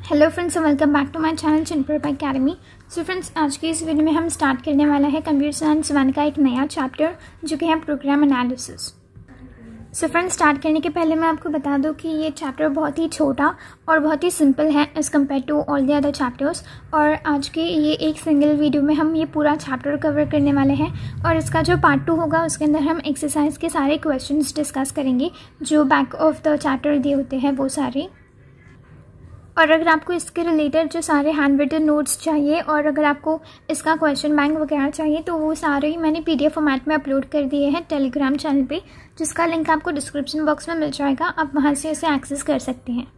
Hello friends, welcome back to my channel चिनप्रोप academy. So friends, आज की इस वीडियो में हम स्टार्ट करने वाला है कंप्यूटर साइंस 1 का एक नया चैप्टर जो कि है program analysis. So friends, start करने के पहले मैं आपको बता दूं कि ये चैप्टर बहुत ही छोटा और बहुत ही सिंपल है as compare to all the other chapters. और आज के ये एक सिंगल वीडियो में हम ये पूरा चैप्टर कवर करने वाले हैं और इसका जो पार्ट 2 होगा उसके अंदर हम एक्सरसाइज के सारे क्वेश्चंस डिस्कस करेंगे जो बैक ऑफ द चैप्टर दिए होते हैं वो सारे। और अगर आपको इसके रिलेटेड जो सारे हैंड रिटन नोट्स चाहिए और अगर आपको इसका क्वेश्चन बैंक वगैरह चाहिए तो वो सारे ही मैंने PDF फॉर्मेट में अपलोड कर दिए हैं टेलीग्राम चैनल पे, जिसका लिंक आपको डिस्क्रिप्शन बॉक्स में मिल जाएगा। आप वहाँ से इसे एक्सेस कर सकते हैं।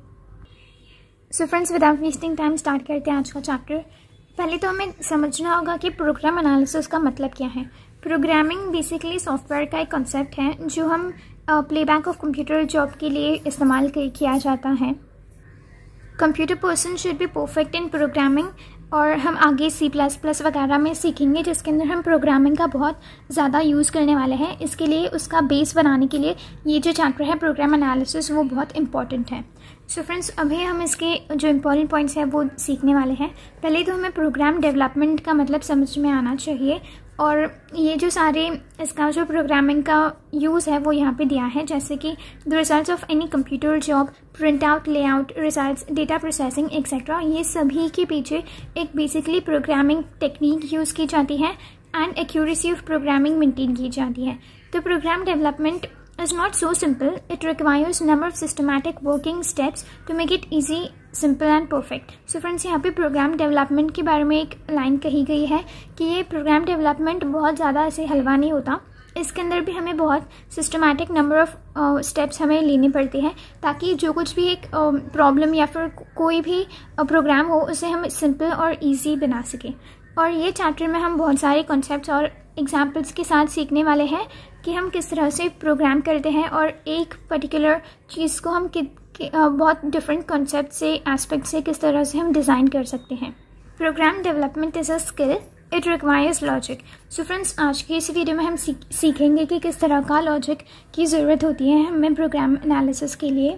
So friends, without wasting time start करते हैं आज का चैप्टर। पहले तो हमें समझना होगा कि प्रोग्राम एनालिसिस का मतलब क्या है। प्रोग्रामिंग बेसिकली सॉफ्टवेयर का एक कॉन्सेप्ट है जो हम प्लेबैक ऑफ कंप्यूटर जॉब के लिए इस्तेमाल किया जाता है। Computer person should be perfect in programming, और हम आगे C++ वगैरह में सीखेंगे जिसके अंदर हम प्रोग्रामिंग का बहुत ज़्यादा यूज़ करने वाले हैं। इसके लिए उसका बेस बनाने के लिए ये जो चैप्टर है प्रोग्राम एनालिसिस वो बहुत इंपॉर्टेंट है। सो फ्रेंड्स, अभी हम इसके जो इम्पॉर्टेंट पॉइंट्स हैं वो सीखने वाले हैं। पहले तो हमें प्रोग्राम डेवलपमेंट का मतलब समझ में आना चाहिए, और ये जो सारे इसका जो प्रोग्रामिंग का यूज़ है वो यहाँ पे दिया है, जैसे कि the results of any computer job, print out, layout, results, data processing etcetera. ये सभी के पीछे एक बेसिकली प्रोग्रामिंग टेक्निक यूज़ की जाती है and accuracy of programming maintain की जाती है। तो program development is not so simple. It requires number of systematic working steps to make it easy, simple and perfect. So friends, यहाँ पे programme development के बारे में एक लाइन कही गई है कि ये प्रोग्राम डेवलपमेंट बहुत ज़्यादा ऐसे हलवा नहीं होता। इसके अंदर भी हमें बहुत सिस्टमैटिक नंबर ऑफ स्टेप्स हमें लेने पड़ते हैं ताकि जो कुछ भी एक प्रॉब्लम या फिर कोई भी प्रोग्राम हो उसे हम सिंपल और ईजी बना सकें। और ये चैप्टर में हम बहुत सारे कॉन्सेप्ट्स और एग्जाम्पल्स के साथ सीखने वाले हैं कि हम किस तरह से प्रोग्राम करते हैं और एक पर्टिकुलर चीज़ को हम बहुत डिफरेंट कॉन्सेप्ट से एस्पेक्ट से किस तरह से हम डिज़ाइन कर सकते हैं। Program development is a skill, it requires logic. So friends, आज की इस वीडियो में हम सीखेंगे कि किस तरह का लॉजिक की ज़रूरत होती है हमें प्रोग्राम एनालिसिस के लिए।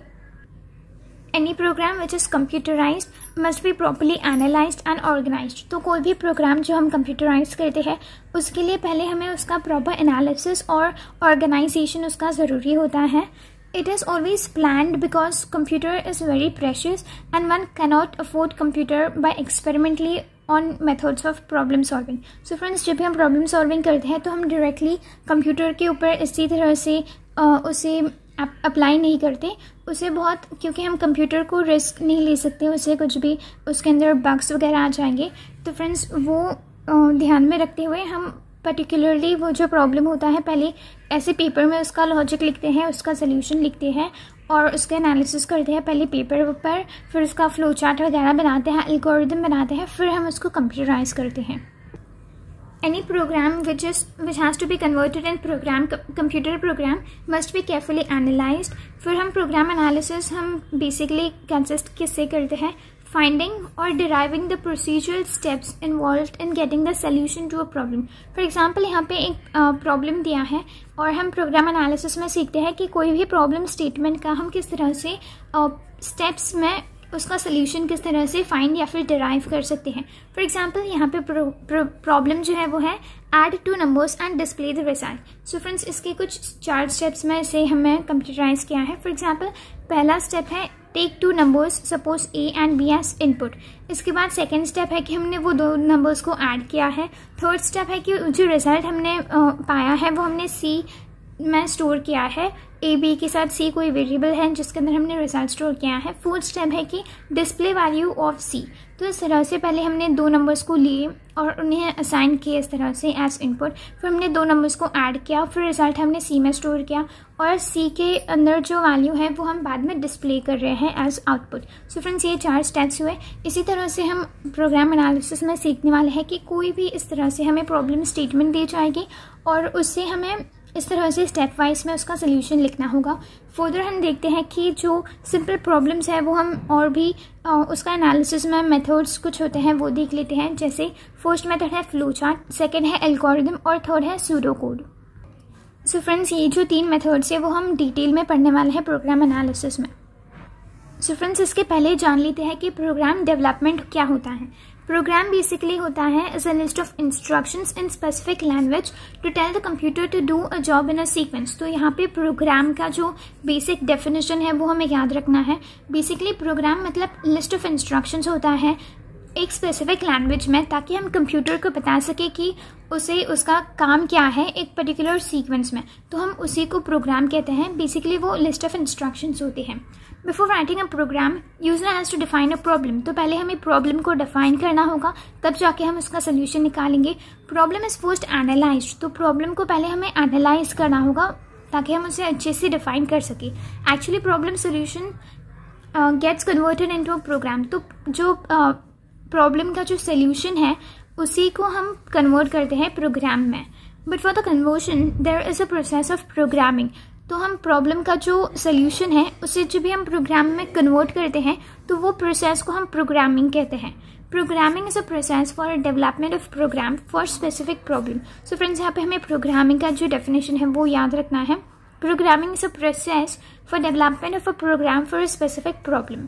Any program which is computerized must be properly analyzed and organized। तो कोई भी प्रोग्राम जो हम कंप्यूटराइज करते हैं उसके लिए पहले हमें उसका प्रॉपर एनालिसिस और ऑर्गेनाइजेशन उसका ज़रूरी होता है। It is always planned because computer is very precious and one cannot afford computer by experimentally on methods of problem solving। So friends, जब भी हम प्रॉब्लम सॉल्विंग करते हैं तो हम डायरेक्टली कंप्यूटर के ऊपर इसी तरह से उसे अप्लाई नहीं करते उसे बहुत, क्योंकि हम कंप्यूटर को रिस्क नहीं ले सकते, उसे कुछ भी उसके अंदर बग्स वगैरह आ जाएंगे। तो फ्रेंड्स, वो ध्यान में रखते हुए हम पर्टिकुलरली वो जो प्रॉब्लम होता है पहले ऐसे पेपर में उसका लॉजिक लिखते हैं, उसका सल्यूशन लिखते हैं और उसका एनालिसिस करते हैं पहले पेपर पर, फिर उसका फ्लो चार्ट वगैरह बनाते हैं, एल्गोरिथम बनाते हैं, फिर हम उसको कंप्यूटराइज करते हैं। Any program which has to be converted in computer program must be carefully analyzed। फिर हम प्रोग्राम एनालिसिस हम बेसिकली कंसिस्ट किससे करते हैं, फाइंडिंग और deriving the procedural steps involved in getting the solution to a problem. For example, यहाँ पे एक प्रॉब्लम दिया है और हम प्रोग्राम एनालिसिस में सीखते हैं कि कोई भी प्रॉब्लम स्टेटमेंट का हम किस तरह से स्टेप्स में उसका सोल्यूशन किस तरह से फाइंड या फिर डिराइव कर सकते हैं। फॉर एग्जांपल, यहाँ पे प्रॉब्लम जो है वो है add 2 numbers and display the result. So friends, इसके कुछ 4 स्टेप्स में से हमें कंप्यूटराइज किया है। फॉर एग्जांपल, पहला स्टेप है take 2 numbers suppose A and B as input. इसके बाद सेकेंड स्टेप है कि हमने वो 2 नंबर्स को ऐड किया है। थर्ड स्टेप है कि जो रिजल्ट हमने पाया है वो हमने C में स्टोर किया है, A B के साथ C कोई वेरिएबल है जिसके अंदर हमने रिजल्ट स्टोर किया है। फोर्थ स्टेप है कि डिस्प्ले वैल्यू ऑफ C। तो इस तरह से पहले हमने 2 नंबर्स को लिए और उन्हें असाइन किया इस तरह से एज इनपुट, फिर हमने 2 नंबर्स को ऐड किया, फिर रिजल्ट हमने C में स्टोर किया और C के अंदर जो वैल्यू है वो हम बाद में डिस्प्ले कर रहे हैं एज आउटपुट। सो फ्रेंड्स, ये 4 स्टेप्स हुए। इसी तरह से हम प्रोग्राम एनालिसिस में सीखने वाले हैं कि कोई भी इस तरह से हमें प्रॉब्लम स्टेटमेंट दी जाएगी और उससे हमें इस तरह से स्टेप वाइज में उसका सोल्यूशन लिखना होगा। फर्दर हम देखते हैं कि जो सिंपल प्रॉब्लम्स है वो हम और भी उसका एनालिसिस में मेथड्स कुछ होते हैं वो देख लेते हैं। जैसे फर्स्ट मेथड है फ्लो चार्ट, सेकेंड है एल्गोरिथम और थर्ड है सूडो कोड। सो फ्रेंड्स, ये जो 3 मेथड्स है वो हम डिटेल में पढ़ने वाले हैं प्रोग्राम एनालिसिस में। सो फ्रेंड्स, इसके पहले जान लेते हैं कि प्रोग्राम डेवलपमेंट क्या होता है। प्रोग्राम बेसिकली होता है is a list of instructions in specific language to tell the computer to do a job in a sequence. तो यहाँ पे प्रोग्राम का जो बेसिक डेफिनेशन है वो हमें याद रखना है। बेसिकली प्रोग्राम मतलब लिस्ट ऑफ इंस्ट्रक्शंस होता है एक स्पेसिफिक लैंग्वेज में, ताकि हम कंप्यूटर को बता सके कि उसे उसका काम क्या है एक पर्टिकुलर सीक्वेंस में, तो हम उसी को प्रोग्राम कहते हैं। बेसिकली वो लिस्ट ऑफ इंस्ट्रक्शंस होते हैं। Before writing a program user has to define a problem. तो पहले हमें प्रॉब्लम को डिफाइन करना होगा, तब जाके हम उसका सोल्यूशन निकालेंगे। Problem is first analyzed. तो प्रॉब्लम को पहले हमें एनालाइज करना होगा ताकि हम उसे अच्छे से डिफाइन कर सकें। Actually problem solution gets converted into a program. तो जो प्रॉब्लम का जो सोल्यूशन है उसी को हम कन्वर्ट करते हैं प्रोग्राम में। But for the conversion there is a process of programming. तो हम प्रॉब्लम का जो सोल्यूशन है उसे जब भी हम प्रोग्राम में कन्वर्ट करते हैं तो वो प्रोसेस को हम प्रोग्रामिंग कहते हैं। Programming is a process for development of program for specific problem. So friends, यहाँ पे हमें प्रोग्रामिंग का जो डेफिनेशन है वो याद रखना है। Programming is a process for development of a program for a specific problem.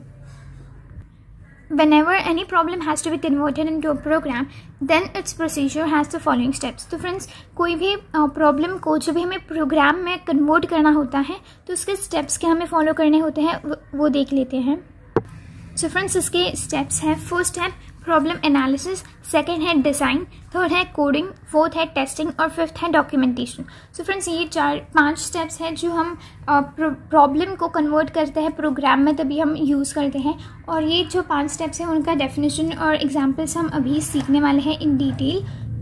Whenever any problem has to be converted into a program, then its procedure has the following steps. तो friends, कोई भी problem को जब भी हमें programme में convert करना होता है तो उसके स्टेप्स क्या हमें फॉलो करने होते हैं वो देख लेते हैं। सो फ्रेंड्स, इसके स्टेप्स हैं। फर्स्ट है प्रॉब्लम एनालिसिस, सेकेंड है डिज़ाइन, थर्ड है कोडिंग, फोर्थ है टेस्टिंग और फिफ्थ है डॉक्यूमेंटेशन। सो फ्रेंड्स, ये 4-5 स्टेप्स हैं जो हम प्रॉब्लम को कन्वर्ट करते हैं प्रोग्राम में, तभी हम यूज़ करते हैं। और ये जो 5 स्टेप्स हैं उनका डेफिनेशन और एग्जाम्पल्स हम अभी सीखने वाले हैं इन डिटेल।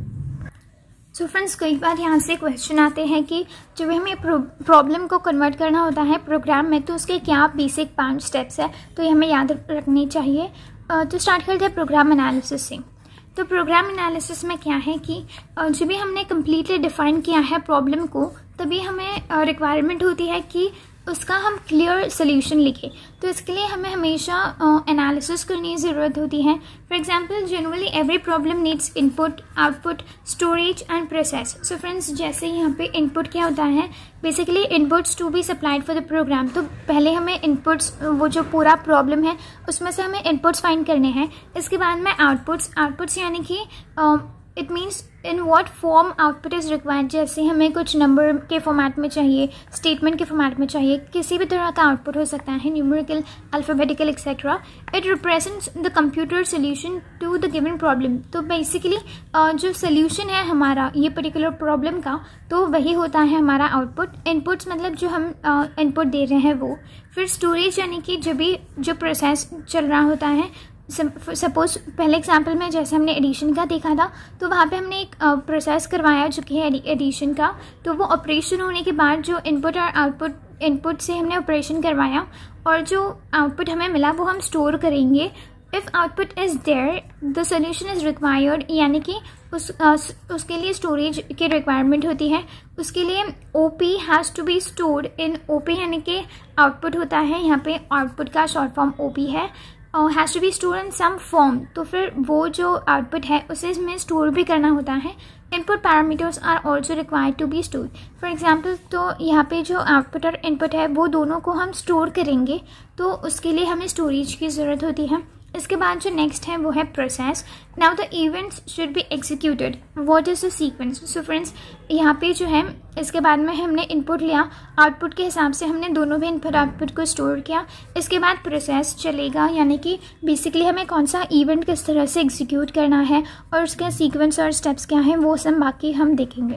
सो फ्रेंड्स, कई बार यहाँ से क्वेश्चन आते हैं कि जब हमें प्रॉब्लम को कन्वर्ट करना होता है प्रोग्राम में तो उसके क्या बेसिक 5 स्टेप्स है, तो ये हमें याद रखनी चाहिए। तो स्टार्ट करते हैं प्रोग्राम एनालिसिस से। तो प्रोग्राम एनालिसिस में क्या है कि जब भी हमने कम्प्लीटली डिफाइन किया है प्रॉब्लम को, तभी हमें रिक्वायरमेंट होती है कि उसका हम क्लियर सोल्यूशन लिखें। तो इसके लिए हमें हमेशा एनालिसिस करने की ज़रूरत होती है। For example, generally every problem needs input, output, storage and process. So friends, जैसे यहाँ पे इनपुट क्या होता है, basically inputs to be supplied for the program. तो पहले हमें इनपुट्स, वो जो पूरा प्रॉब्लम है उसमें से हमें इनपुट्स फाइंड करने हैं। इसके बाद में आउटपुट्स यानी कि it means in what form output is required. जैसे हमें कुछ नंबर के फॉर्मेट में चाहिए, स्टेटमेंट के फॉर्मेट में चाहिए, किसी भी तरह का आउटपुट हो सकता है, numerical, alphabetical etcetera. It represents the computer solution to the given problem. तो बेसिकली जो सोल्यूशन है हमारा ये पर्टिकुलर प्रॉब्लम का, तो वही होता है हमारा आउटपुट। इनपुट्स मतलब जो हम इनपुट दे रहे हैं वो। फिर स्टोरेज यानी कि जब भी जो प्रोसेस चल रहा होता है, सपोज पहले एग्जाम्पल में जैसे हमने एडिशन का देखा था, तो वहाँ पे हमने एक प्रोसेस करवाया जो कि है एडिशन का। तो वो ऑपरेशन होने के बाद जो इनपुट और आउटपुट, इनपुट से हमने ऑपरेशन करवाया और जो आउटपुट हमें मिला वो हम स्टोर करेंगे। If output is there the solution is required, यानी कि उसके लिए स्टोरेज की रिक्वायरमेंट होती है। उसके लिए OP has to be stored in OP, यानी कि आउटपुट होता है, यहाँ पे आउटपुट का शॉर्ट फॉर्म ओपी है। Has to be store in some form, तो फिर वो जो आउटपुट है उसे इसमें स्टोर भी करना होता है। Input parameters are also required to be store. For example, तो यहाँ पे जो आउटपुट और इनपुट है वो दोनों को हम स्टोर करेंगे, तो उसके लिए हमें स्टोरेज की ज़रूरत होती है। इसके बाद जो नेक्स्ट है वो है process. Now the events should be executed, what is the sequence. So friends, यहाँ पे जो है इसके बाद में हमने इनपुट लिया, आउटपुट के हिसाब से हमने दोनों भी इनपुट आउटपुट को स्टोर किया। इसके बाद प्रोसेस चलेगा, यानी कि बेसिकली हमें कौन सा इवेंट किस तरह से एग्जीक्यूट करना है और उसका सीक्वेंस और स्टेप्स क्या हैं वो सब बाकी हम देखेंगे।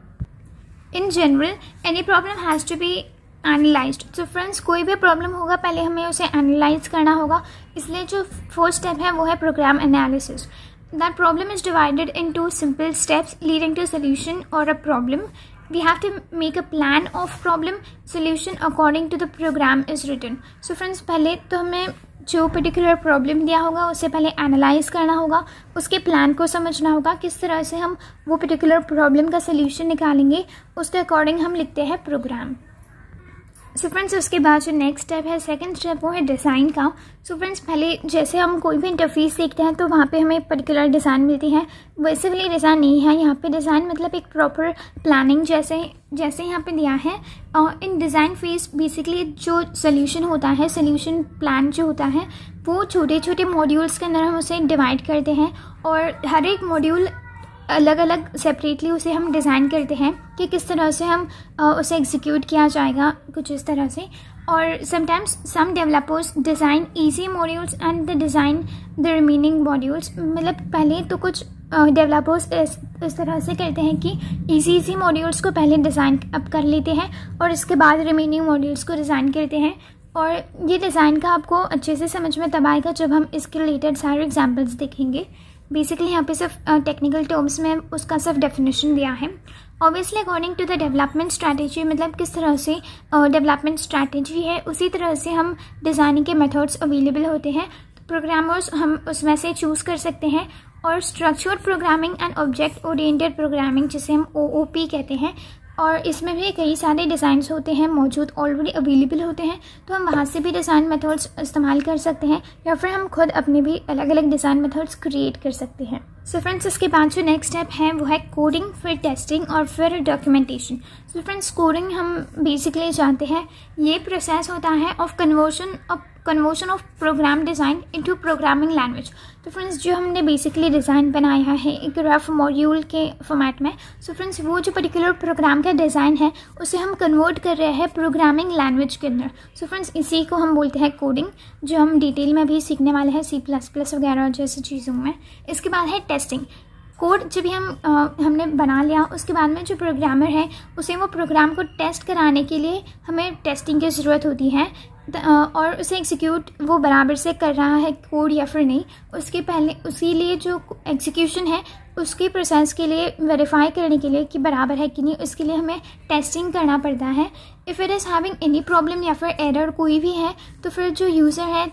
In general any problem has to be analyzed. तो फ्रेंड्स, कोई भी प्रॉब्लम होगा पहले हमें उसे एनालाइज करना होगा, इसलिए जो फर्स्ट स्टेप है वो है program analysis. That problem is divided into simple steps leading to solution और a problem. We have to make a plan of problem solution according to the program is written. So friends, पहले तो हमें जो particular problem दिया होगा उसे पहले analyse करना होगा, उसके प्लान को समझना होगा, किस तरह से हम वो पर्टिकुलर प्रॉब्लम का सोल्यूशन निकालेंगे, उसके अकॉर्डिंग हम लिखते हैं प्रोग्राम। सो फ्रेंड्स उसके बाद जो नेक्स्ट स्टेप है, सेकंड स्टेप, वो है डिज़ाइन का। सो फ्रेंड्स पहले जैसे हम कोई भी इंटरफेस देखते हैं तो वहाँ पे हमें पर्टिकुलर डिज़ाइन मिलती है, वैसे वाली डिज़ाइन नहीं है यहाँ पे। डिज़ाइन मतलब एक प्रॉपर प्लानिंग जैसे यहाँ पे दिया है। इन डिज़ाइन फेज बेसिकली जो सोल्यूशन होता है, सोल्यूशन प्लान जो होता है वो छोटे छोटे मॉड्यूल्स के अंदर हम उसे डिवाइड करते हैं और हर एक मॉड्यूल अलग अलग सेपरेटली उसे हम डिज़ाइन करते हैं कि किस तरह से हम उसे एग्जीक्यूट किया जाएगा, कुछ इस तरह से। और sometimes some developers design easy modules and the design the remaining modules. मतलब पहले तो कुछ डेवलपर्स इस तरह से करते हैं कि ईजी मॉड्यूल्स को पहले डिज़ाइन अप कर लेते हैं और इसके बाद रिमेनिंग मॉड्यूल्स को डिज़ाइन करते हैं। और ये डिज़ाइन का आपको अच्छे से समझ में तब आएगा जब हम इसके रिलेटेड सारे एग्जाम्पल्स देखेंगे। बेसिकली यहाँ पे सिर्फ टेक्निकल टर्म्स में उसका सिर्फ डेफिनेशन दिया है। Obviously according to the development strategy, मतलब किस तरह से डेवलपमेंट स्ट्रैटेजी है उसी तरह से हम डिज़ाइनिंग के मेथड्स अवेलेबल होते हैं। प्रोग्रामर्स हम उसमें से चूज़ कर सकते हैं। और structured programming and object oriented programming जिसे हम OOP कहते हैं, और इसमें भी कई सारे डिज़ाइंस होते हैं मौजूद, ऑलरेडी अवेलेबल होते हैं, तो हम वहाँ से भी डिज़ाइन मेथड्स इस्तेमाल कर सकते हैं या फिर हम खुद अपने भी अलग अलग डिज़ाइन मेथड्स क्रिएट कर सकते हैं। सो फ्रेंड्स इसके बाद जो नेक्स्ट स्टेप है वो है कोडिंग, फिर टेस्टिंग और फिर डॉक्यूमेंटेशन। सो फ्रेंड्स कोडिंग हम बेसिकली जानते हैं ये प्रोसेस होता है of conversion of program design into programming language. तो फ्रेंड्स जो हमने बेसिकली डिज़ाइन बनाया है एक रफ मॉड्यूल के फॉर्मेट में, सो फ्रेंड्स वो जो पर्टिकुलर प्रोग्राम का डिज़ाइन है उसे हम कन्वर्ट कर रहे हैं प्रोग्रामिंग लैंग्वेज के अंदर। सो फ्रेंड्स इसी को हम बोलते हैं कोडिंग, जो हम डिटेल में भी सीखने वाले हैं C++ वगैरह जैसी चीज़ों में। इसके बाद है टेस्टिंग। कोड जब भी हमने बना लिया उसके बाद में जो प्रोग्रामर है उसे वो प्रोग्राम को टेस्ट कराने के लिए हमें टेस्टिंग की ज़रूरत होती है और उसे एग्जीक्यूट वो बराबर से कर रहा है कोड या फिर नहीं। उसके पहले उसी लिए जो एग्जीक्यूशन है उसके प्रोसेस के लिए वेरीफाई करने के लिए कि बराबर है कि नहीं, उसके लिए हमें टेस्टिंग करना पड़ता है। If it is having any problem या फिर एरर कोई भी है तो फिर जो यूज़र है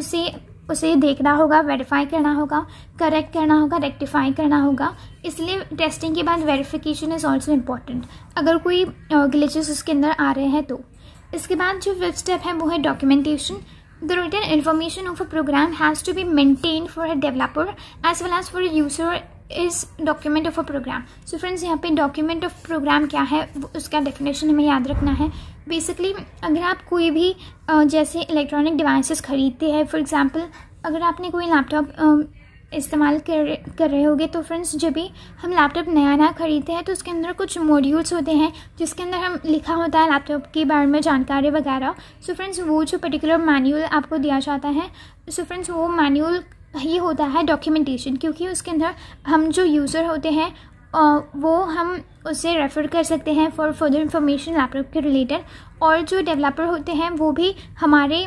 उसे देखना होगा, वेरीफाई करना होगा, करेक्ट करना होगा, रेक्टिफाई करना होगा। इसलिए टेस्टिंग के बाद वेरिफिकेशन इज़ ऑल्सो इम्पॉर्टेंट अगर कोई ग्लिचेस उसके अंदर आ रहे हैं तो। इसके बाद जो फिफ्थ स्टेप है वो है documentation. The written information of a program has to be maintain for a developer as well as for a user is document of a program. So friends यहाँ पे डॉक्यूमेंट ऑफ प्रोग्राम क्या है उसका definition हमें याद रखना है। Basically अगर आप कोई भी जैसे इलेक्ट्रॉनिक डिवाइसेस खरीदते हैं, फॉर एग्जांपल अगर आपने कोई लैपटॉप इस्तेमाल कर रहे होगे तो फ्रेंड्स जब भी हम लैपटॉप नया खरीदते हैं तो उसके अंदर कुछ मॉड्यूल्स होते हैं जिसके अंदर हम लिखा होता है लैपटॉप के बारे में जानकारी वगैरह। सो फ्रेंड्स वो जो पर्टिकुलर मैनुअल आपको दिया जाता है, सो फ्रेंड्स वो मैनुअल ही होता है डॉक्यूमेंटेशन, क्योंकि उसके अंदर हम जो यूज़र होते हैं वो हम उससे रेफ़र कर सकते हैं फॉर फर्दर इंफॉर्मेशन लैपटॉप के रिलेटेड। और जो डेवलपर होते हैं वो भी हमारे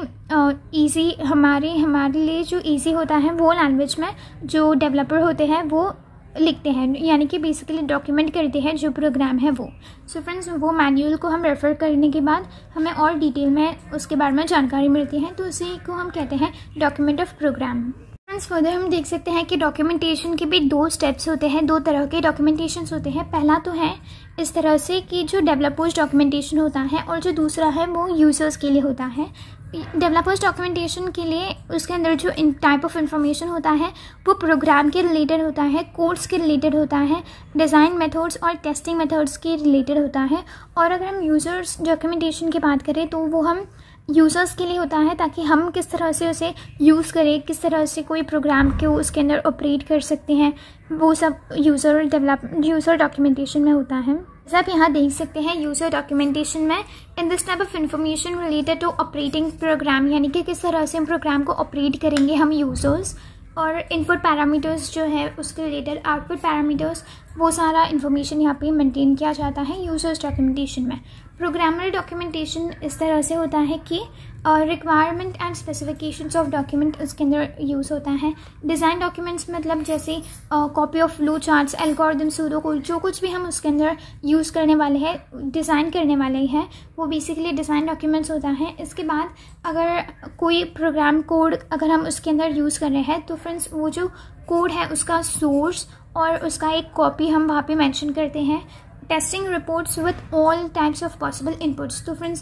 लिए जो इजी होता है वो लैंग्वेज में जो डेवलपर होते हैं वो लिखते हैं, यानी कि बेसिकली डॉक्यूमेंट करते हैं जो प्रोग्राम है वो। सो फ्रेंड्स वो मैनुअल को हम रेफ़र करने के बाद हमें और डिटेल में उसके बारे में जानकारी मिलती है, तो उसी को हम कहते हैं document of program. Friends further हम देख सकते हैं कि डॉक्यूमेंटेशन के भी 2 स्टेप्स होते हैं, 2 तरह के डॉक्यूमेंटेशंस होते हैं। पहला तो है इस तरह से कि जो डेवलपर्स डॉक्यूमेंटेशन होता है और जो दूसरा है वो यूज़र्स के लिए होता है। डेवलपर्स डॉक्यूमेंटेशन के लिए उसके अंदर जो टाइप ऑफ इंफॉर्मेशन होता है वो प्रोग्राम के रिलेटेड होता है, कोड्स के रिलेटेड होता है, डिज़ाइन मेथड्स और टेस्टिंग मेथड्स के रिलेटेड होता है। और अगर हम यूज़र्स डॉक्यूमेंटेशन की बात करें तो वो हम यूज़र्स के लिए होता है ताकि हम किस तरह से उसे यूज़ करें, किस तरह से कोई प्रोग्राम को उसके अंदर ऑपरेट कर सकते हैं, वो सब यूज़र डॉक्यूमेंटेशन में होता है। जैसे आप यहाँ देख सकते हैं यूज़र डॉक्यूमेंटेशन में in this type of information related to operating program, यानी कि किस तरह से हम प्रोग्राम को ऑपरेट करेंगे हम यूज़र्स, और इनपुट पैरामीटर्स जो है उसके रिलेटेड आउटपुट पैरामीटर्स, वो सारा इन्फॉर्मेशन यहाँ पे मेंटेन किया जाता है यूज़र्स डॉक्यूमेंटेशन में। प्रोग्रामर डॉक्यूमेंटेशन इस तरह से होता है कि requirement and specifications of document उसके अंदर यूज़ होता है। डिज़ाइन डॉक्यूमेंट्स मतलब जैसे copy of flow charts, algorithm, pseudocode, जो कुछ भी हम उसके अंदर यूज़ करने वाले हैं, डिज़ाइन करने वाले हैं, वो बेसिकली डिज़ाइन डॉक्यूमेंट्स होता है। इसके बाद अगर कोई प्रोग्राम कोड अगर हम उसके अंदर यूज़ कर रहे हैं तो फ्रेंड्स वो जो कोड है उसका सोर्स और उसका एक कॉपी हम वहाँ पे मेंशन करते हैं। Testing reports with all types of possible inputs, तो फ्रेंड्स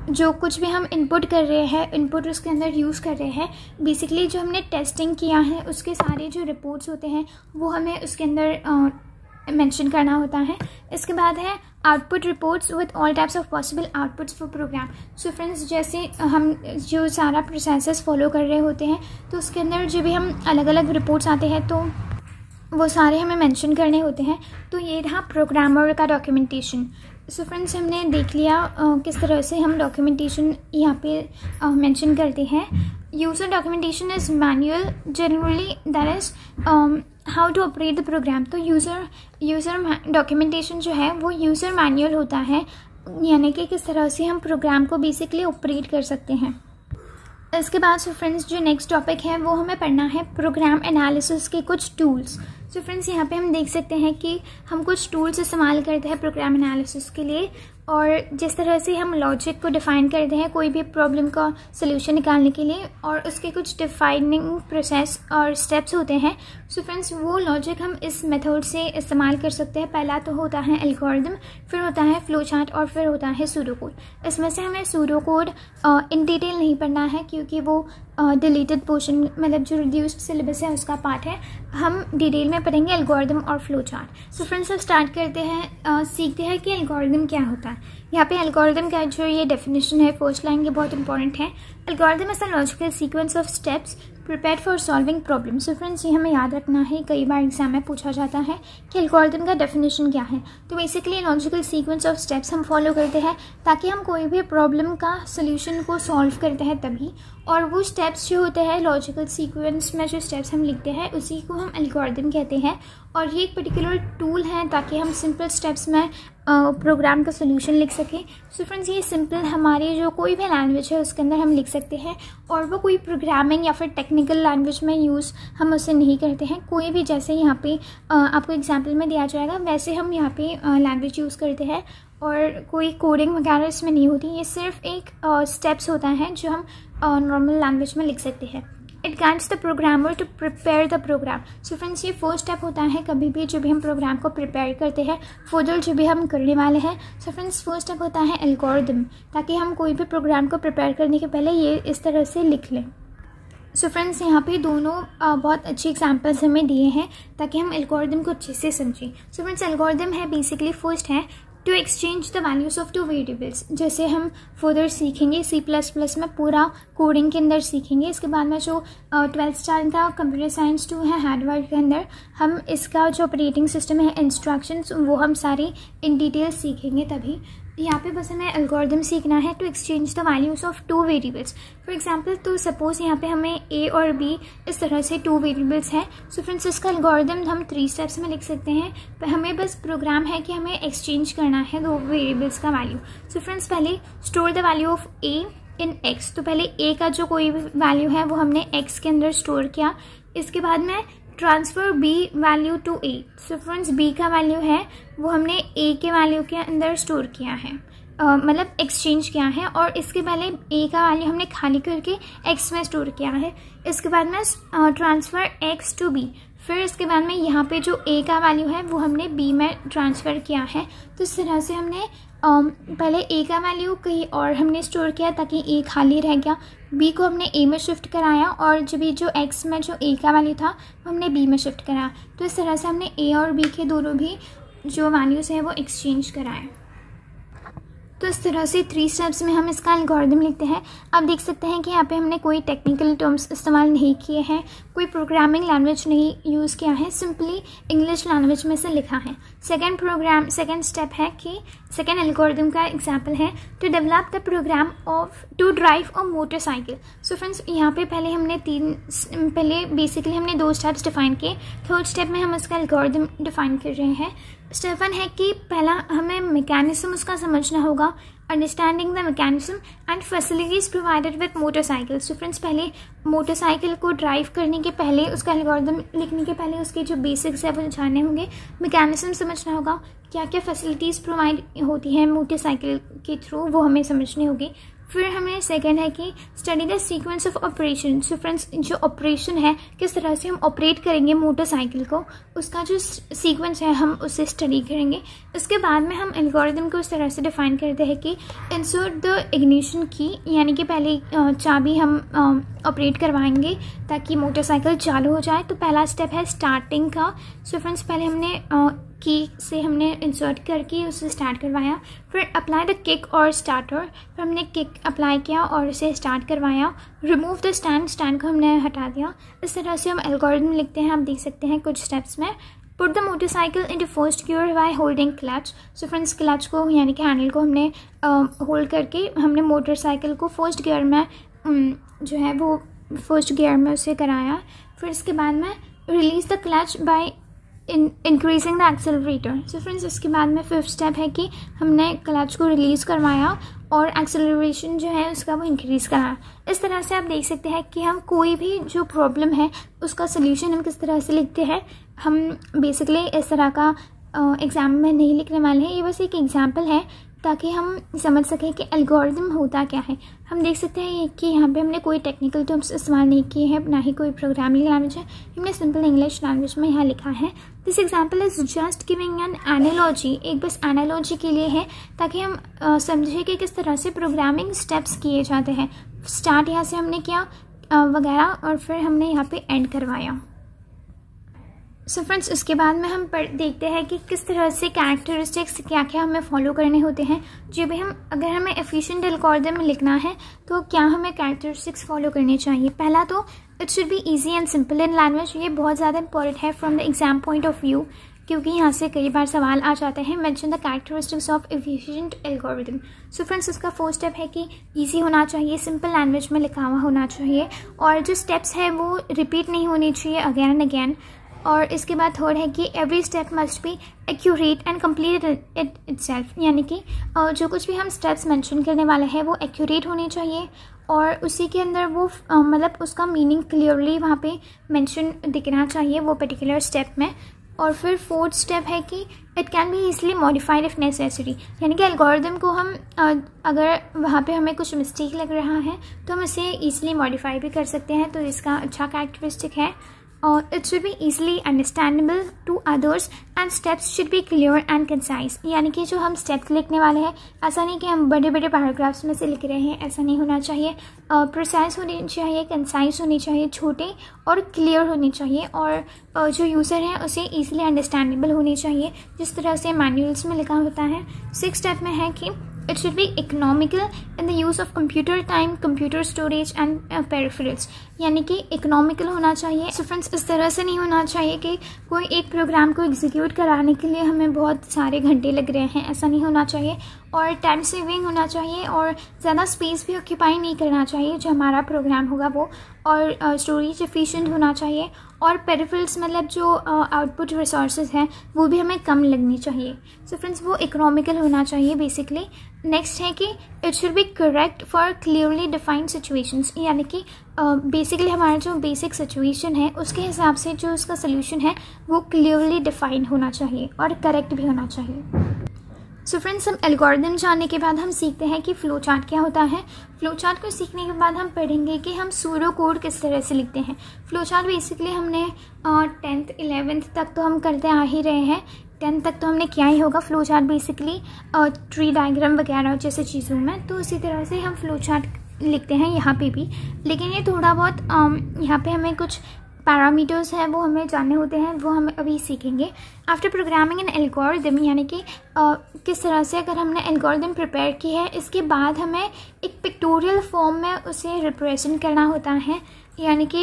जो कुछ भी हम इनपुट कर रहे हैं, इनपुट उसके अंदर यूज़ कर रहे हैं, बेसिकली जो हमने टेस्टिंग किया है उसके सारे जो रिपोर्ट्स होते हैं वो हमें उसके अंदर मेंशन करना होता है। इसके बाद है output reports with all types of possible outputs for program. So friends, जैसे हम जो सारा प्रोसेसेस फॉलो कर रहे होते हैं तो उसके अंदर जो भी हम अलग अलग रिपोर्ट्स आते हैं तो वो सारे हमें मेंशन करने होते हैं। तो ये रहा प्रोग्रामर का डॉक्यूमेंटेशन। सो फ्रेंड्स, हमने देख लिया किस तरह से हम डॉक्यूमेंटेशन यहाँ पे मेंशन करते हैं। User documentation is manual generally, that is how to operate the program. तो यूज़र डॉक्यूमेंटेशन जो है वो यूज़र मैनुअल होता है, यानी कि किस तरह से हम प्रोग्राम को बेसिकली ऑपरेट कर सकते हैं। इसके बाद सो फ्रेंड्स, जो नेक्स्ट टॉपिक है वो हमें पढ़ना है प्रोग्राम एनालिसिस के कुछ टूल्स। सो फ्रेंड्स, यहाँ पे हम देख सकते हैं कि हम कुछ टूल्स इस्तेमाल करते हैं प्रोग्राम एनालिसिस के लिए, और जिस तरह से हम लॉजिक को डिफ़ाइन करते हैं कोई भी प्रॉब्लम का सलूशन निकालने के लिए, और उसके कुछ डिफाइनिंग प्रोसेस और स्टेप्स होते हैं। सो फ्रेंड्स, वो लॉजिक हम इस मेथड से इस्तेमाल कर सकते हैं। पहला तो होता है एल्गोरिदम, फिर होता है फ्लो चार्ट, और फिर होता है सूडो कोड। इसमें से हमें सूडो कोड इन डिटेल नहीं पढ़ना है क्योंकि वो डिलीटेड पोर्शन, मतलब जो रिड्यूस्ड सिलेबस है उसका पार्ट है। हम डिटेल में पढ़ेंगे एल्गोरिदम और फ्लो चार्ट। सो फ्रेंड्स, अब स्टार्ट करते हैं, सीखते हैं कि एल्गोरिदम क्या होता है। यहाँ पे एल्गोरिदम का जो ये डेफिनेशन है फर्स्ट लाइन ये बहुत इंपॉर्टेंट है। Algorithm is a logical sequence of steps prepared for solving problem. So friends, ये हमें याद रखना है, कई बार एग्जाम में पूछा जाता है कि एल्गोरिदम का डेफिनेशन क्या है। तो basically logical sequence of steps हम फॉलो करते हैं ताकि हम कोई भी प्रॉब्लम का सोल्यूशन को सॉल्व करते हैं तभी, और वो स्टेप्स जो होते हैं लॉजिकल सीक्वेंस में जो स्टेप्स हम लिखते हैं उसी को हम एल्गोरिदम कहते हैं। और ये एक पर्टिकुलर टूल है ताकि हम सिंपल स्टेप्स में प्रोग्राम का सोल्यूशन लिख सकें। सो फ्रेंड्स, ये सिंपल हमारी जो कोई भी लैंग्वेज है उसके अंदर हम लिख सकते हैं, और वो कोई प्रोग्रामिंग या फिर टेक्निकल लैंग्वेज में यूज़ हम उससे नहीं करते हैं। कोई भी, जैसे यहाँ पे आपको एग्जाम्पल में दिया जाएगा वैसे हम यहाँ पे लैंग्वेज यूज़ करते हैं, और कोई कोडिंग वगैरह इसमें नहीं होती। ये सिर्फ एक स्टेप्स होता है जो हम नॉर्मल लैंग्वेज में लिख सकते हैं। It guides the programmer to prepare the program. So friends, ये फर्स्ट स्टेप होता है कभी भी जो भी हम प्रोग्राम को प्रिपेयर करते हैं, फर्दर जो भी हम करने वाले हैं। सो फ्रेंड्स, फर्स्ट स्टेप होता है एल्गोरिदम, ताकि हम कोई भी प्रोग्राम को प्रिपेयर करने के पहले ये इस तरह से लिख लें। सो फ्रेंड्स, यहाँ पे दोनों बहुत अच्छी एग्जांपल्स हमें दिए हैं ताकि हम एल्गोरिदम को अच्छे से समझें। सो फ्रेंड्स, एल्गोरिदम है बेसिकली फर्स्ट है to exchange the values of two variables. जैसे हम फर्दर सीखेंगे C++ में पूरा कोडिंग के अंदर सीखेंगे। इसके बाद में जो 12th स्टैंडर्ड का कंप्यूटर साइंस 2 है हार्डवर्ड के अंदर, हम इसका जो ऑपरेटिंग सिस्टम है, इंस्ट्रक्शंस, वो हम सारी इन डिटेल सीखेंगे तभी। यहाँ पे बस हमें एल्गोरिदम सीखना है to exchange the values of two variables. For example, तो सपोज यहाँ पे हमें A और B इस तरह से टू वेरिएबल्स हैं। सो फ्रेंड्स, इसका एल्गोरिदम हम 3 स्टेप्स में लिख सकते हैं। पर हमें बस प्रोग्राम है कि हमें एक्सचेंज करना है दो वेरिएबल्स का वैल्यू। सो फ्रेंड्स, पहले store the value of A in X। तो पहले A का जो कोई भी वैल्यू है वो हमने X के अंदर स्टोर किया। इसके बाद में transfer B value to A। So friends, B का वैल्यू है वो हमने A के वैल्यू के अंदर स्टोर किया है, मतलब एक्सचेंज किया है, और इसके पहले A का वैल्यू हमने खाली करके X में स्टोर किया है। इसके बाद में ट्रांसफ़र X टू B। फिर इसके बाद में यहाँ पे जो A का वैल्यू है वो हमने B में ट्रांसफ़र किया है। तो इस तरह से हमने पहले A का वैल्यू कहीं और हमने स्टोर किया ताकि A खाली रह गया, B को हमने A में शिफ्ट कराया, और जब भी जो X में जो A का वैल्यू था वो हमने B में शिफ्ट कराया। तो इस तरह से हमने A और B के दोनों भी जो वैल्यूज़ हैं वो एक्सचेंज कराए। तो इस तरह से 3 स्टेप्स में हम इसका एल्गोरिदम लिखते हैं। आप देख सकते हैं कि यहाँ पे हमने कोई टेक्निकल टर्म्स इस्तेमाल नहीं किए हैं, कोई प्रोग्रामिंग लैंग्वेज नहीं यूज़ किया है, सिंपली इंग्लिश लैंग्वेज में से लिखा है। सेकेंड स्टेप है कि सेकेंड एल्गोरिदम का एग्जाम्पल है to develop the program of to drive a motorcycle. So friends, यहाँ पे पहले बेसिकली हमने 2 स्टेप्स डिफाइन किए। थर्ड स्टेप में हम इसका एल्गोरिदम डिफाइन कर रहे हैं। स्टेप 1 है कि पहला हमें मैकेनिज्म उसका समझना होगा, understanding the mechanism and facilities provided with motorcycle. So friends, पहले मोटरसाइकिल को ड्राइव करने के पहले, उसका एल्गोरिदम लिखने के पहले उसके जो बेसिक्स है वो जानने होंगे, मैकेनिज्म समझना होगा, क्या क्या फैसिलिटीज़ प्रोवाइड होती हैं मोटरसाइकिल के थ्रू वो हमें समझनी होगी। फिर हमें सेकंड है कि study the sequence of operation. So friends, जो ऑपरेशन है, किस तरह से हम ऑपरेट करेंगे मोटरसाइकिल को, उसका जो सीक्वेंस है हम उसे स्टडी करेंगे। इसके बाद में हम एल्गोरिथम को इस तरह से डिफाइन करते हैं कि इंसर्ट द इग्निशन की, यानी कि पहले चाबी हम ऑपरेट करवाएंगे ताकि मोटरसाइकिल चालू हो जाए। तो पहला स्टेप है स्टार्टिंग का। सो फ्रेंड्स, पहले हमने की से हमने इंसर्ट करके उसे स्टार्ट करवाया। फिर अप्लाई द किक और स्टार्टर, फिर हमने किक अप्लाई किया और उसे स्टार्ट करवाया। रिमूव द स्टैंड को हमने हटा दिया। इस तरह से हम एल्गोरिथम लिखते हैं, आप देख सकते हैं कुछ स्टेप्स में। Put the motorcycle into first gear by holding clutch. So friends, clutch को यानी कि हैंडल को हमने होल्ड करके हमने मोटरसाइकिल को फर्स्ट गियर में जो है वो फर्स्ट गियर में उसे कराया। फिर इसके बाद में release the clutch by increasing the accelerator. So friends, इसके बाद में फिफ्थ स्टेप है कि हमने क्लच को रिलीज़ करवाया और एक्सेलरेशन जो है उसका वो इंक्रीज़ कराया। इस तरह से आप देख सकते हैं कि हम कोई भी जो प्रॉब्लम है उसका सोल्यूशन हम किस तरह से लिखते हैं। हम बेसिकली इस तरह का एग्ज़ाम में नहीं लिखने वाले हैं, ये बस एक एग्जाम्पल है ताकि हम समझ सकें कि एल्गोरिथम होता क्या है। हम देख सकते हैं कि यहाँ पे हमने कोई टेक्निकल टर्म्स इस्तेमाल नहीं किए हैं, ना ही कोई प्रोग्रामिंग लैंग्वेज है, हमने सिंपल इंग्लिश लैंग्वेज में यहाँ लिखा है। This example is just giving an analogy, एक बस एनालॉजी के लिए है ताकि हम समझें कि किस तरह से प्रोग्रामिंग स्टेप्स किए जाते हैं। स्टार्ट यहाँ से हमने किया वगैरह और फिर हमने यहाँ पे एंड करवाया। सो फ्रेंड्स, उसके बाद में हम देखते हैं कि किस तरह से कैरेक्टरिस्टिक्स क्या क्या हमें फॉलो करने होते हैं। जो भी हम अगर हमें एफिशिएंट एल्गोरिथम लिखना है तो क्या हमें कैरेक्टरिस्टिक्स फॉलो करनी चाहिए। पहला तो it should be easy and simple in language. ये बहुत ज़्यादा इंपॉर्टेंट है from the exam point of view, क्योंकि यहाँ से कई बार सवाल आ जाते हैं। Mention the characteristics of efficient algorithm. So friends, इसका फर्स्ट स्टेप है कि इजी होना चाहिए, सिंपल लैंग्वेज में लिखा हुआ होना चाहिए और जो स्टेप्स है वो रिपीट नहीं होनी चाहिए अगेन एंड अगेन। और इसके बाद थर्ड है कि every step must be accurate and complete it itself, यानी कि जो कुछ भी हम स्टेप्स मेंशन करने वाले हैं वो एक्यूरेट होने चाहिए और उसी के अंदर वो मतलब उसका मीनिंग क्लियरली वहाँ पे मेंशन दिखना चाहिए वो पर्टिकुलर स्टेप में। और फिर फोर्थ स्टेप है कि it can be easily modified if necessary, यानी कि एल्गोरिथम को हम अगर वहाँ पे हमें कुछ मिस्टेक लग रहा है तो हम इसे ईजिली मॉडिफाई भी कर सकते हैं। तो इसका अच्छा कैरेक्टरिस्टिक है। और it should be easily understandable to others and steps should be clear and concise, यानी कि जो हम स्टेप्स लिखने वाले हैं ऐसा नहीं कि हम बड़े बड़े पैराग्राफ्स में से लिख रहे हैं, ऐसा नहीं होना चाहिए। प्रिसाइज होनी चाहिए, कंसाइज होनी चाहिए, छोटे और क्लियर होनी चाहिए और जो यूज़र है उसे ईजिली अंडरस्टैंडेबल होनी चाहिए, जिस तरह से मैनुअल्स में लिखा होता है। सिक्स स्टेप में है कि it should be economical in the use of computer time, computer storage and peripherals, यानी कि इकोनॉमिकल होना चाहिए। सो फ्रेंड्स, इस तरह से नहीं होना चाहिए कि कोई एक प्रोग्राम को एग्जीक्यूट कराने के लिए हमें बहुत सारे घंटे लग रहे हैं, ऐसा नहीं होना चाहिए। और टाइम सेविंग होना चाहिए और ज़्यादा स्पेस भी ऑक्यूपाई नहीं करना चाहिए जो हमारा प्रोग्राम होगा वो, और स्टोरेज एफिशिएंट होना चाहिए और पेरिफेरल्स मतलब जो आउटपुट रिसोर्सेज हैं वो भी हमें कम लगनी चाहिए। सो फ्रेंड्स, वो इकोनॉमिकल होना चाहिए बेसिकली। नेक्स्ट है कि it should be correct for clearly defined situations, यानी कि बेसिकली हमारा जो बेसिक सिचुएशन है उसके हिसाब से जो उसका सोल्यूशन है वो क्लियरली डिफाइंड होना चाहिए और करेक्ट भी होना चाहिए। सो फ्रेंड्स, हम एल्गोरिथम जानने के बाद हम सीखते हैं कि फ्लो चार्ट क्या होता है। फ्लो चार्ट को सीखने के बाद हम पढ़ेंगे कि हम सूडो कोड किस तरह से लिखते हैं। फ्लो चार्ट बेसिकली हमने 10th 11th तक तो हम करते आ ही रहे हैं, 10th तक तो हमने किया ही होगा flow chart basically tree diagram वगैरह जैसे चीज़ों में। तो उसी तरह से हम फ्लो चार्ट लिखते हैं यहाँ पे भी, लेकिन ये थोड़ा बहुत यहाँ पे हमें कुछ पैरामीटर्स हैं वो हमें जानने होते हैं, वो हम अभी सीखेंगे। आफ्टर प्रोग्रामिंग एन एल्गोरिथम, यानी कि किस तरह से अगर हमने एल्गोरिथम प्रिपेयर की है इसके बाद हमें एक पिक्टोरियल फॉर्म में उसे रिप्रेजेंट करना होता है, यानी कि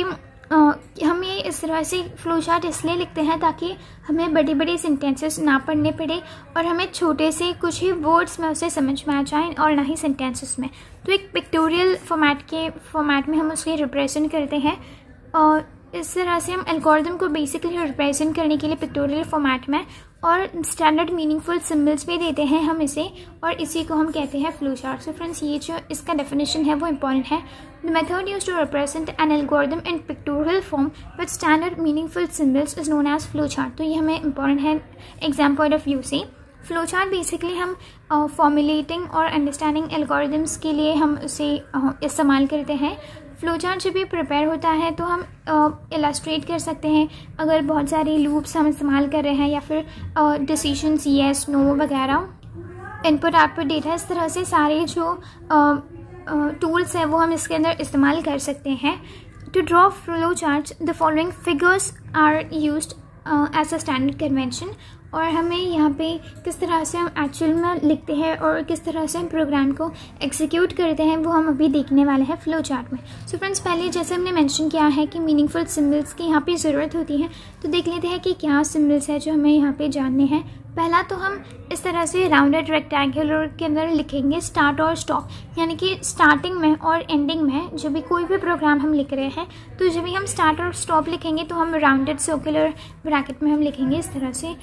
हम ये इस तरह से फ्लो चार्ट इसलिए लिखते हैं ताकि हमें बड़ी बड़ी सेंटेंसेस ना पढ़ने पड़े और हमें छोटे से कुछ ही वर्ड्स में उसे समझ में आ जाए और ना ही सेंटेंसेस में। तो एक पिक्टोरियल फॉर्मेट में हम उसे रिप्रेजेंट करते हैं और इस तरह से हम एल्गोरिथम को बेसिकली रिप्रेजेंट करने के लिए पिक्टोरियल फॉर्मेट में और स्टैंडर्ड मीनिंगफुल सिंबल्स भी देते हैं हम इसे, और इसी को हम कहते हैं फ्लो चार्ट। सो फ्रेंड्स, ये जो इसका डेफिनेशन है वो इंपॉर्टेंट है। The method used to represent an algorithm in pictorial form with standard meaningful symbols is known as flow chart. तो ये हमें इंपॉर्टेंट है एग्जाम पॉइंट ऑफ व्यू से। फ्लो चार्ट बेसिकली हम फॉर्मुलेटिंग और अंडरस्टैंडिंग एल्गोरिदम्स के लिए हम उसे इस्तेमाल करते हैं। फ्लो चार्ट जब भी प्रिपेयर होता है तो हम इलस्ट्रेट कर सकते हैं अगर बहुत सारे लूप्स हम इस्तेमाल कर रहे हैं, या फिर डिसीजंस येस नो वगैरह, इनपुट आउटपुट डेटा, इस तरह से सारे जो टूल्स हैं वो हम इसके अंदर इस्तेमाल कर सकते हैं। To draw flow charts the following figures are used as a standard convention. और हमें यहाँ पे किस तरह से हम एक्चुअल में लिखते हैं और किस तरह से हम प्रोग्राम को एग्जीक्यूट करते हैं वो हम अभी देखने वाले हैं फ्लो चार्ट में। सो फ्रेंड्स, पहले जैसे हमने मेंशन किया है कि मीनिंगफुल सिम्बल्स की यहाँ पे ज़रूरत होती है, तो देख लेते हैं कि क्या सिम्बल्स है जो हमें यहाँ पे जानने हैं। पहला तो हम इस तरह से राउंडेड रेक्टेंगुलर के अंदर लिखेंगे स्टार्ट और स्टॉप, यानी कि स्टार्टिंग में और एंडिंग में जब भी कोई भी प्रोग्राम हम लिख रहे हैं तो जब भी हम स्टार्ट और स्टॉप लिखेंगे तो हम राउंडेड सर्कुलर ब्रैकेट में हम लिखेंगे इस तरह से।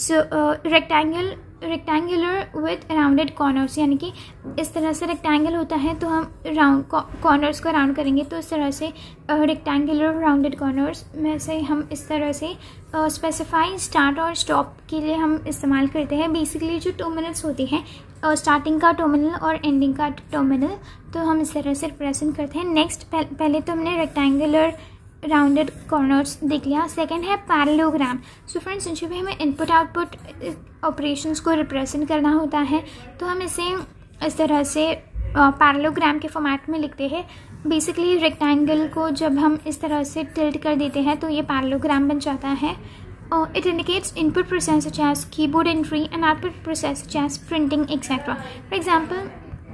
रेक्टेंगुलर विथ राउंडेड कॉर्नर्स, यानी कि इस तरह से रेक्टेंगल होता है तो हम राउंड कॉर्नर्स को राउंड करेंगे, तो इस तरह से रेक्टेंगुलर राउंडेड कॉर्नर्स में से हम इस तरह से स्पेसिफाई स्टार्ट और स्टॉप के लिए हम इस्तेमाल करते हैं। बेसिकली जो टर्मिनल्स होती हैं, स्टार्टिंग का टर्मिनल और एंडिंग का टर्मिनल, तो हम इस तरह से रिप्रेजेंट करते हैं। नेक्स्ट, पहले तो हमने रेक्टेंगुलर राउंडेड कॉर्नर्स देख लिया। सेकंड है पैरेललोग्राम। सो फ्रेंड्स, जब भी हमें इनपुट आउटपुट ऑपरेशंस को रिप्रेजेंट करना होता है तो हम इसे इस तरह से पैरेललोग्राम के फॉर्मेट में लिखते हैं। बेसिकली रेक्टेंगल को जब हम इस तरह से टिल्ट कर देते हैं तो ये पैरेललोग्राम बन जाता है। It indicates input process such as keyboard entry and output process such as printing etc. For example,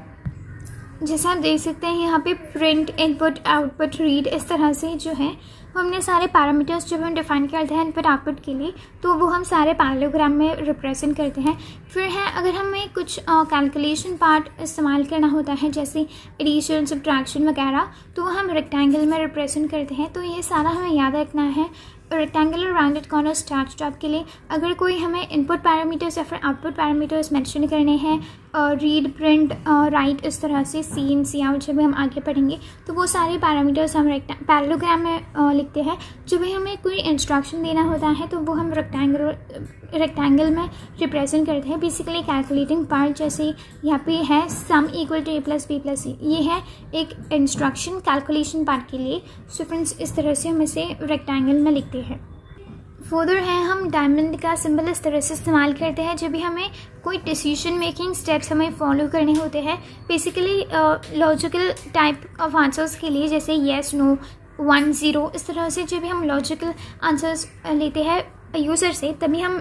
जैसा आप देख सकते हैं यहाँ पे प्रिंट, इनपुट, आउटपुट, रीड, इस तरह से जो है हमने सारे पैरामीटर्स जब हम डिफाइन करते हैं इनपुट आउटपुट के लिए तो वो हम सारे पैरेललोग्राम में रिप्रेजेंट करते हैं। फिर है अगर हमें कुछ कैलकुलेशन पार्ट इस्तेमाल करना होता है जैसे एडिशन, सब्ट्रैक्शन वगैरह, तो वो हम रेक्टेंगल में रिप्रेजेंट करते हैं। तो ये सारा हमें याद रखना है। Rectangular rounded corner start stop के लिए अगर कोई हमें इनपुट पैरामीटर्स या फिर आउटपुट पैरामीटर्स मेंशन करने हैं, रीड, प्रिंट, राइट, इस तरह से सी इन, सी आउट, जब भी हम आगे पढ़ेंगे तो वो सारे पैरामीटर्स हम पैरेललोग्राम में लिखते हैं। जब भी हमें कोई इंस्ट्रक्शन देना होता है तो वो हम रेक्टेंगल में रिप्रेजेंट करते हैं। बेसिकली कैलकुलेटिंग पार्ट जैसे यहाँ पे है sum equal to a plus b plus c, ये है एक इंस्ट्रक्शन कैलकुलेशन पार्ट के लिए। सो फ्रेंड्स, इस तरह से हम इसे रेक्टेंगल में लिखते हैं। फर्दर है हम डायमंड का सिंबल इस तरह से इस्तेमाल करते हैं जब भी हमें कोई डिसीजन मेकिंग स्टेप्स हमें फॉलो करने होते हैं। Basically logical type of answers के लिए जैसे येस, नो, 1, 0, इस तरह से जब भी हम लॉजिकल आंसर्स लेते हैं यूज़र से तभी हम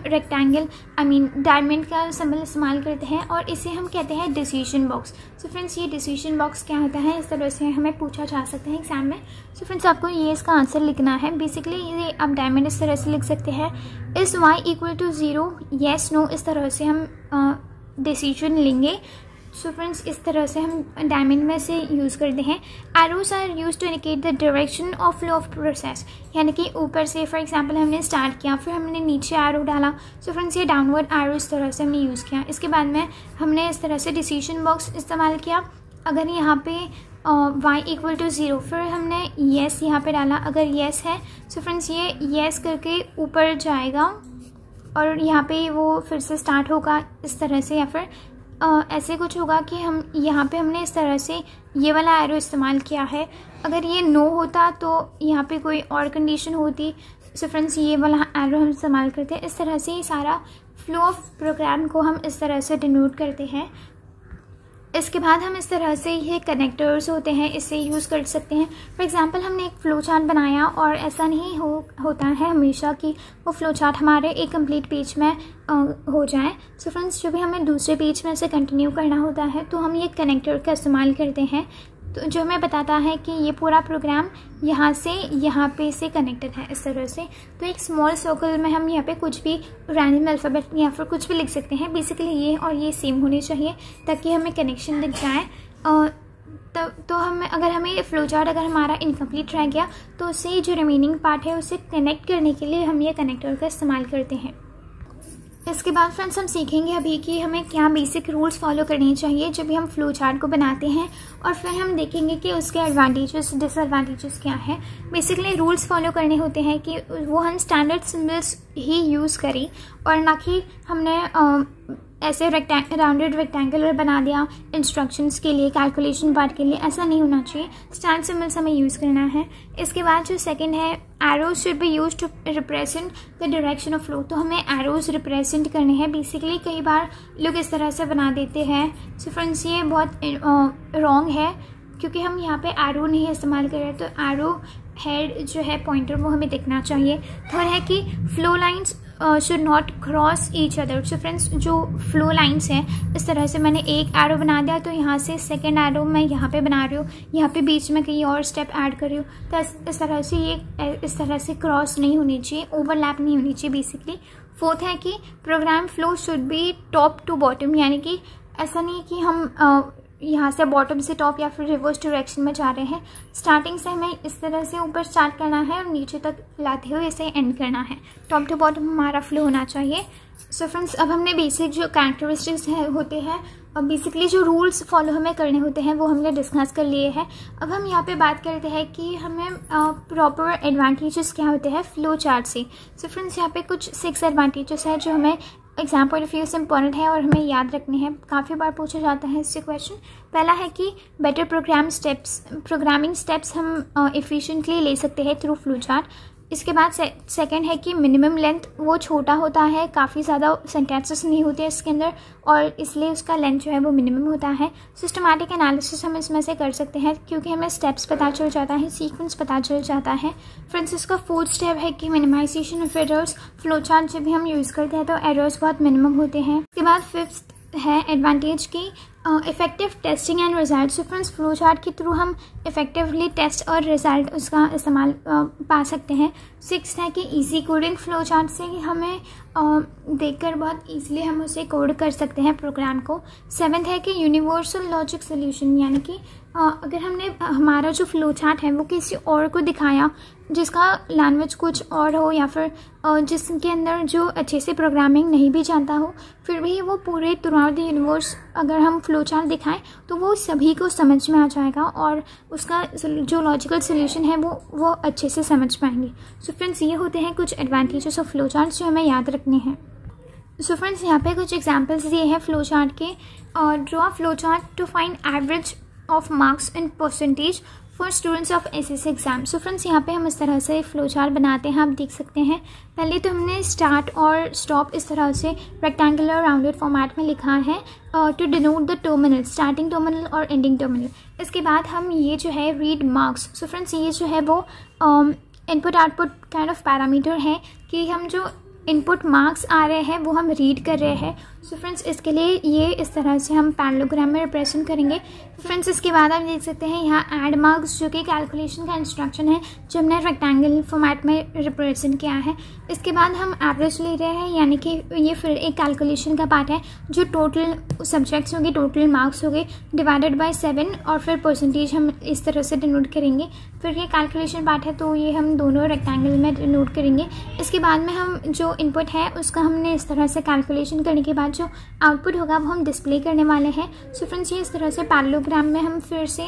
डायमंड का सिंबल इस्तेमाल करते हैं और इसे हम कहते हैं डिसीजन बॉक्स। सो फ्रेंड्स, ये डिसीजन बॉक्स क्या होता है, इस तरह से हमें पूछा जा सकता है एग्जाम में। सो फ्रेंड्स, आपको ये इसका आंसर लिखना है। बेसिकली ये आप डायमंड इस तरह से लिख सकते हैं, is y equal to 0, yes, no, इस तरह से हम डिसीजन लेंगे। सो फ्रेंड्स, इस तरह से हम डायमंड में से यूज़ करते हैं। Arrows are use to indicate the direction of flow of process, यानी कि ऊपर से फॉर एग्जांपल हमने स्टार्ट किया, फिर हमने नीचे एरो डाला। सो फ्रेंड्स, ये डाउनवर्ड एरो इस तरह से हमने यूज़ किया। इसके बाद में हमने इस तरह से डिसीजन बॉक्स इस्तेमाल किया। अगर यहाँ पे y इक्वल टू 0, फिर हमने येस यहाँ पे डाला। अगर येस है सो फ्रेंड्स ये येस करके ऊपर जाएगा और यहाँ पे वो फिर से स्टार्ट होगा इस तरह से, या फिर ऐसे कुछ होगा कि हम यहाँ पे हमने इस तरह से ये वाला एरो इस्तेमाल किया है। अगर ये नो होता तो यहाँ पे कोई और कंडीशन होती। सो फ्रेंड्स, ये वाला एरो हम इस्तेमाल करते हैं। इस तरह से ये सारा फ्लो ऑफ प्रोग्राम को हम इस तरह से डिनोट करते हैं। इसके बाद हम इस तरह से ये कनेक्टर्स होते हैं, इसे यूज़ कर सकते हैं। फॉर एग्जांपल हमने एक फ़्लो चार्ट बनाया और ऐसा नहीं होता है हमेशा कि वो फ़्लो चार्ट हमारे एक कंप्लीट पेज में हो जाए। सो फ्रेंड्स, जब भी हमें दूसरे पेज में से कंटिन्यू करना होता है तो हम ये कनेक्टर का इस्तेमाल करते हैं, तो जो हमें बताता है कि ये पूरा प्रोग्राम यहाँ से यहाँ पे से कनेक्टेड है इस तरह से। तो एक स्मॉल सर्कल में हम यहाँ पे कुछ भी रैंडम अल्फ़ाबेट या फिर कुछ भी लिख सकते हैं। बेसिकली ये और ये सेम होने चाहिए ताकि हमें कनेक्शन दिख जाए। तो अगर हमें फ्लो चार्ट अगर हमारा इनकम्प्लीट रह गया तो उससे जो रिमेनिंग पार्ट है उसे कनेक्ट करने के लिए हम ये कनेक्टर का इस्तेमाल करते हैं। इसके बाद फ्रेंड्स हम सीखेंगे अभी कि हमें क्या बेसिक रूल्स फॉलो करने चाहिए जब भी हम फ्लो चार्ट को बनाते हैं, और फिर हम देखेंगे कि उसके एडवांटेजेस डिसएडवांटेजेस क्या है। बेसिकली रूल्स फॉलो करने होते हैं कि वो हम स्टैंडर्ड सिम्बल्स ही यूज़ करें और ना कि हमने ऐसे राउंडेड रेक्टेंगुलर बना दिया इंस्ट्रक्शंस के लिए, कैलकुलेशन पार्ट के लिए, ऐसा नहीं होना चाहिए। स्टैंड सिंबल्स हमें यूज़ करना है। इसके बाद जो सेकंड है, arrows should be use to represent the direction of flow. तो हमें एरोज रिप्रेजेंट करने हैं। बेसिकली कई बार लोग इस तरह से बना देते हैं। सो फ्रेंड्स ये बहुत रॉन्ग है, क्योंकि हम यहाँ पे एरो नहीं इस्तेमाल कर रहे, तो एरो हेड जो है पॉइंटर वो हमें दिखना चाहिए। थर्ड है कि flow lines should not cross each other. So friends जो फ्लो लाइंस हैं, इस तरह से मैंने एक एरो बना दिया, तो यहाँ से सेकंड एरो मैं यहाँ पे बना रही हूँ, यहाँ पे बीच में कहीं और स्टेप ऐड कर रही हूँ, तो इस तरह से ये इस तरह से क्रॉस नहीं होनी चाहिए, ओवरलैप नहीं होनी चाहिए बेसिकली। फोर्थ है कि program flow should be top to bottom, यानी कि ऐसा नहीं कि हम यहाँ से बॉटम से टॉप या फिर रिवर्स डायरेक्शन में जा रहे हैं। स्टार्टिंग से हमें इस तरह से ऊपर स्टार्ट करना है और नीचे तक लाते हुए इसे एंड करना है। टॉप टू बॉटम हमारा फ्लो होना चाहिए। सो फ्रेंड्स अब हमने बेसिक जो कैरेक्टरिस्टिक्स होते हैं और बेसिकली जो रूल्स फॉलो हमें करने होते हैं वो हमने डिस्कस कर लिए हैं। अब हम यहाँ पे बात करते हैं कि हमें प्रॉपर एडवांटेजेस क्या होते हैं फ्लो चार्ट से। सो फ्रेंड्स यहाँ पे कुछ 6 एडवांटेजेस हैं जो हमें एग्जाम पॉइंट ऑफ व्यू से इंपॉर्टेंट है और हमें याद रखने हैं। काफ़ी बार पूछा जाता है इससे क्वेश्चन। पहला है कि बेटर प्रोग्रामिंग स्टेप्स हम एफिशिएंटली ले सकते हैं थ्रू फ्लो चार्ट। इसके बाद सेकंड है कि मिनिमम लेंथ वो छोटा होता है, काफ़ी ज़्यादा सेंटेंसेस नहीं होते इसके अंदर और इसलिए उसका लेंथ जो है वो मिनिमम होता है। सिस्टमैटिक एनालिसिस हम इसमें से कर सकते हैं क्योंकि हमें स्टेप्स पता चल जाता है, सीक्वेंस पता चल जाता है। फ्रेंड्स इसका फोर्थ स्टेप है कि minimization of errors. Flow chart जब भी हम यूज़ करते हैं तो एरर्स बहुत मिनिमम होते हैं। इसके बाद फिफ्थ है एडवांटेज की effective testing and result. So friends flow chart के थ्रू हम इफेक्टिवली टेस्ट और रिजल्ट उसका इस्तेमाल पा सकते हैं। सिक्स्थ है कि इजी कोडिंग। फ्लो चार्ट से हमें देखकर बहुत इजीली हम उसे कोड कर सकते हैं प्रोग्राम को। सेवेंथ है कि यूनिवर्सल लॉजिक सोल्यूशन, यानी कि अगर हमने हमारा जो फ्लो चार्ट है वो किसी और को दिखाया जिसका लैंग्वेज कुछ और हो या फिर जिसके अंदर जो अच्छे से प्रोग्रामिंग नहीं भी जानता हो, फिर भी वो पूरे थ्रू आउट द यूनिवर्स अगर हम फ्लो चार्ट दिखाएं तो वो सभी को समझ में आ जाएगा और उसका जो लॉजिकल सोल्यूशन है वो अच्छे से समझ पाएंगे। सो फ्रेंड्स ये होते हैं कुछ एडवांटेजेस ऑफ फ्लो चार्ट जो हमें याद रखने हैं। सो फ्रेंड्स यहाँ पे कुछ एग्जांपल्स दिए हैं फ्लो चार्ट के। Draw flow chart to find average of marks in percentage for students of SSC exam. So friends यहाँ पे हम इस तरह से फ्लो चार्ट बनाते हैं, आप देख सकते हैं। पहले तो हमने स्टार्ट और स्टॉप इस तरह से रेक्टेंगुलर राउंडेड फॉर्मेट में लिखा है to denote the terminal, starting terminal और एंडिंग टर्मिनल। इसके बाद हम ये जो है रीड मार्क्स। सो फ्रेंड्स ये जो है वो input output kind of parameter है कि हम जो इनपुट मार्क्स आ रहे हैं वो हम रीड कर रहे हैं। सो फ्रेंड्स इसके लिए ये इस तरह से हम पैरेललोग्राम में रिप्रेजेंट करेंगे। फ्रेंड्स इसके बाद आप देख सकते हैं यहाँ ऐड मार्क्स जो कि कैलकुलेशन का इंस्ट्रक्शन है जो हमने रेक्टेंगल फॉर्मेट में रिप्रेजेंट किया है। इसके बाद हम एवरेज ले रहे हैं, यानी कि ये फिर एक कैलकुलेशन का पार्ट है जो टोटल सब्जेक्ट्स होंगे, टोटल मार्क्स होंगे डिवाइडेड बाय 7 और फिर परसेंटेज हम इस तरह से डिनोट करेंगे। फिर ये कैलकुलेशन पार्ट है तो ये हम दोनों रेक्टेंगल में डिनोट करेंगे। इसके बाद में हम जो इनपुट है उसका हमने इस तरह से कैलकुलेशन करने के बाद जो आउटपुट होगा वो हम डिस्प्ले करने वाले हैं। सो फ्रेंड्स ये इस तरह से पैरेललोग्राम में हम फिर से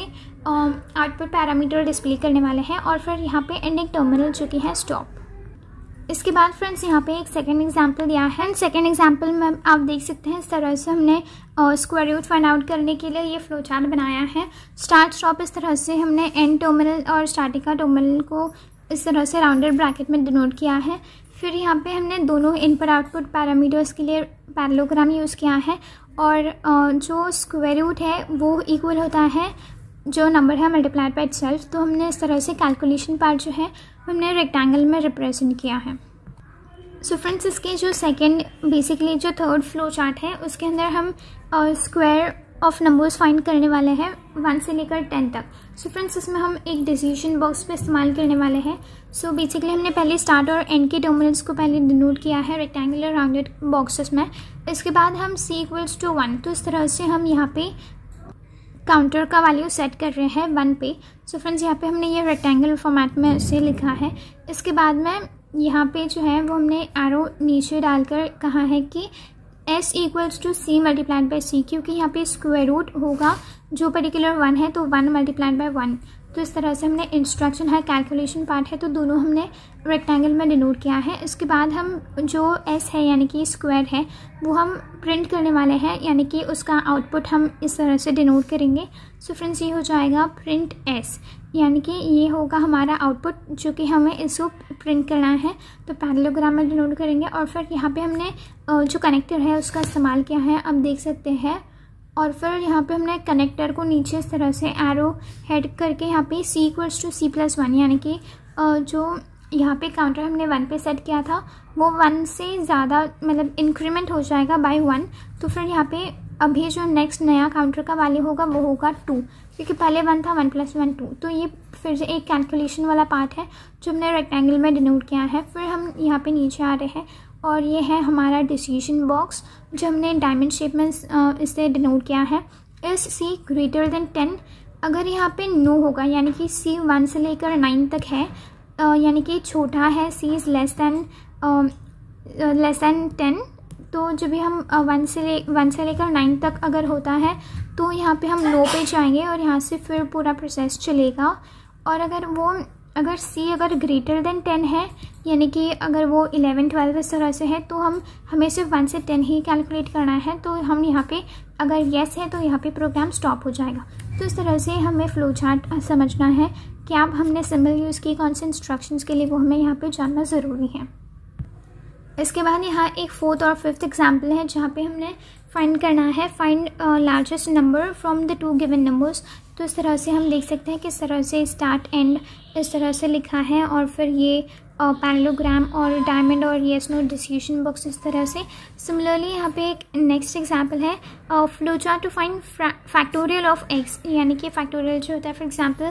आउटपुट पैरामीटर डिस्प्ले करने वाले हैं और फिर यहाँ पे एंडिंग टर्मिनल जो कि है स्टॉप। इसके बाद फ्रेंड्स यहाँ पे एक सेकंड एग्जांपल दिया है। सेकंड एग्जांपल में आप देख सकते हैं इस तरह से हमने स्क्वायर रूट फाइंड आउट करने के लिए ये फ्लो चार्ट बनाया है। स्टार्ट स्टॉप इस तरह से हमने एंड टर्मिनल और स्टार्टिंग का टर्मिनल को इस तरह से राउंडेड ब्रैकेट में डिनोट किया है। फिर यहाँ पे हमने दोनों इनपुट आउटपुट पैरामीटर्स के लिए पैरेललोग्राम यूज़ किया है और जो स्क्वायर रूट है वो इक्वल होता है जो नंबर है मल्टीप्लाइड बाय इटसेल्फ। तो हमने इस तरह से कैलकुलेशन पार्ट जो है हमने रेक्टेंगल में रिप्रेजेंट किया है। सो फ्रेंड्स इसके जो सेकंड बेसिकली जो थर्ड फ्लो चार्ट है उसके अंदर हम स्क्वायर ऑफ नंबर्स फाइंड करने वाले हैं 1 से लेकर 10 तक। सो फ्रेंड्स इसमें हम एक डिसीजन बॉक्स पे इस्तेमाल करने वाले हैं। सो बेसिकली हमने पहले स्टार्ट और एंड के टर्मिनल्स को पहले डिनोट किया है रेक्टेंगुलर राउंडेड बॉक्सेस में। इसके बाद हम c=1, तो इस तरह से हम यहाँ पे काउंटर का वैल्यू सेट कर रहे हैं 1 पे। सो फ्रेंड्स यहाँ पे हमने ये रेक्टेंगल फॉर्मेट में इसे लिखा है। इसके बाद में यहाँ पे जो है वो हमने एरो नीचे डालकर कहा है कि s=c मल्टीप्लाइड बाय c, क्योंकि यहाँ पे स्क्वायर रूट होगा जो पर्टिकुलर 1 है तो 1 मल्टीप्लाइड बाय 1। तो इस तरह से हमने इंस्ट्रक्शन है, कैलकुलेशन पार्ट है, तो दोनों हमने रेक्टेंगल में डिनोट किया है। इसके बाद हम जो एस है यानी कि स्क्वायर है वो हम प्रिंट करने वाले हैं, यानी कि उसका आउटपुट हम इस तरह से डिनोट करेंगे। सो फ्रेंड्स ये हो जाएगा प्रिंट एस, यानी कि ये होगा हमारा आउटपुट जो कि हमें इसको प्रिंट करना है। तो पैरेललोग्राम में डिनोट करेंगे और फिर यहाँ पे हमने जो कनेक्टर है उसका इस्तेमाल किया है, आप देख सकते हैं। और फिर यहाँ पे हमने कनेक्टर को नीचे इस तरह से एरो हेड करके यहाँ पे C = C+1 यानी कि जो यहाँ पे काउंटर हमने 1 पे सेट किया था वो 1 से ज़्यादा मतलब इंक्रीमेंट हो जाएगा बाय 1। तो फिर यहाँ पे अभी जो नेक्स्ट नया काउंटर का वैल्यू होगा वो होगा 2, क्योंकि पहले 1 था, 1 + 1 2। तो ये फिर से एक कैलकुलेशन वाला पार्ट है जो हमने रेक्टेंगल में डिनोट किया है। फिर हम यहाँ पे नीचे आ रहे हैं और ये है हमारा डिसीजन बॉक्स जो हमने डायमंड शेप में इसे डिनोट किया है। इस C > 10 अगर यहाँ पे नो होगा यानी कि C 1 से लेकर 9 तक है, यानी कि छोटा है, C is less than 10, तो जब भी हम 1 से लेकर 9 तक अगर होता है तो यहाँ पे हम लो पे जाएंगे और यहाँ से फिर पूरा प्रोसेस चलेगा। और अगर C अगर > 10 है यानी कि अगर वो 11 12 इस तरह से है तो हमें सिर्फ 1 से 10 ही कैलकुलेट करना है। तो हम यहाँ पे अगर येस है तो यहाँ पे प्रोग्राम स्टॉप हो जाएगा। तो इस तरह से हमें फ्लो चार्ट समझना है कि अब हमने सिंबल यूज़ की कौन से इंस्ट्रक्शंस के लिए, वो हमें यहाँ पे जानना ज़रूरी है। इसके बाद यहाँ एक 4th और 5th एग्जाम्पल है जहाँ पे हमने फाइंड करना है find largest number from the 2 given numbers. तो इस तरह से हम देख सकते हैं किस तरह से स्टार्ट एंड इस तरह से लिखा है और फिर ये पैरेललोग्राम और डायमंड और येस नो डिसीजन बॉक्स इस तरह से। सिमिलरली यहाँ पे एक नेक्स्ट एग्जांपल है flow chart to find factorial of x, यानी कि फैक्टोरियल जो होता है for example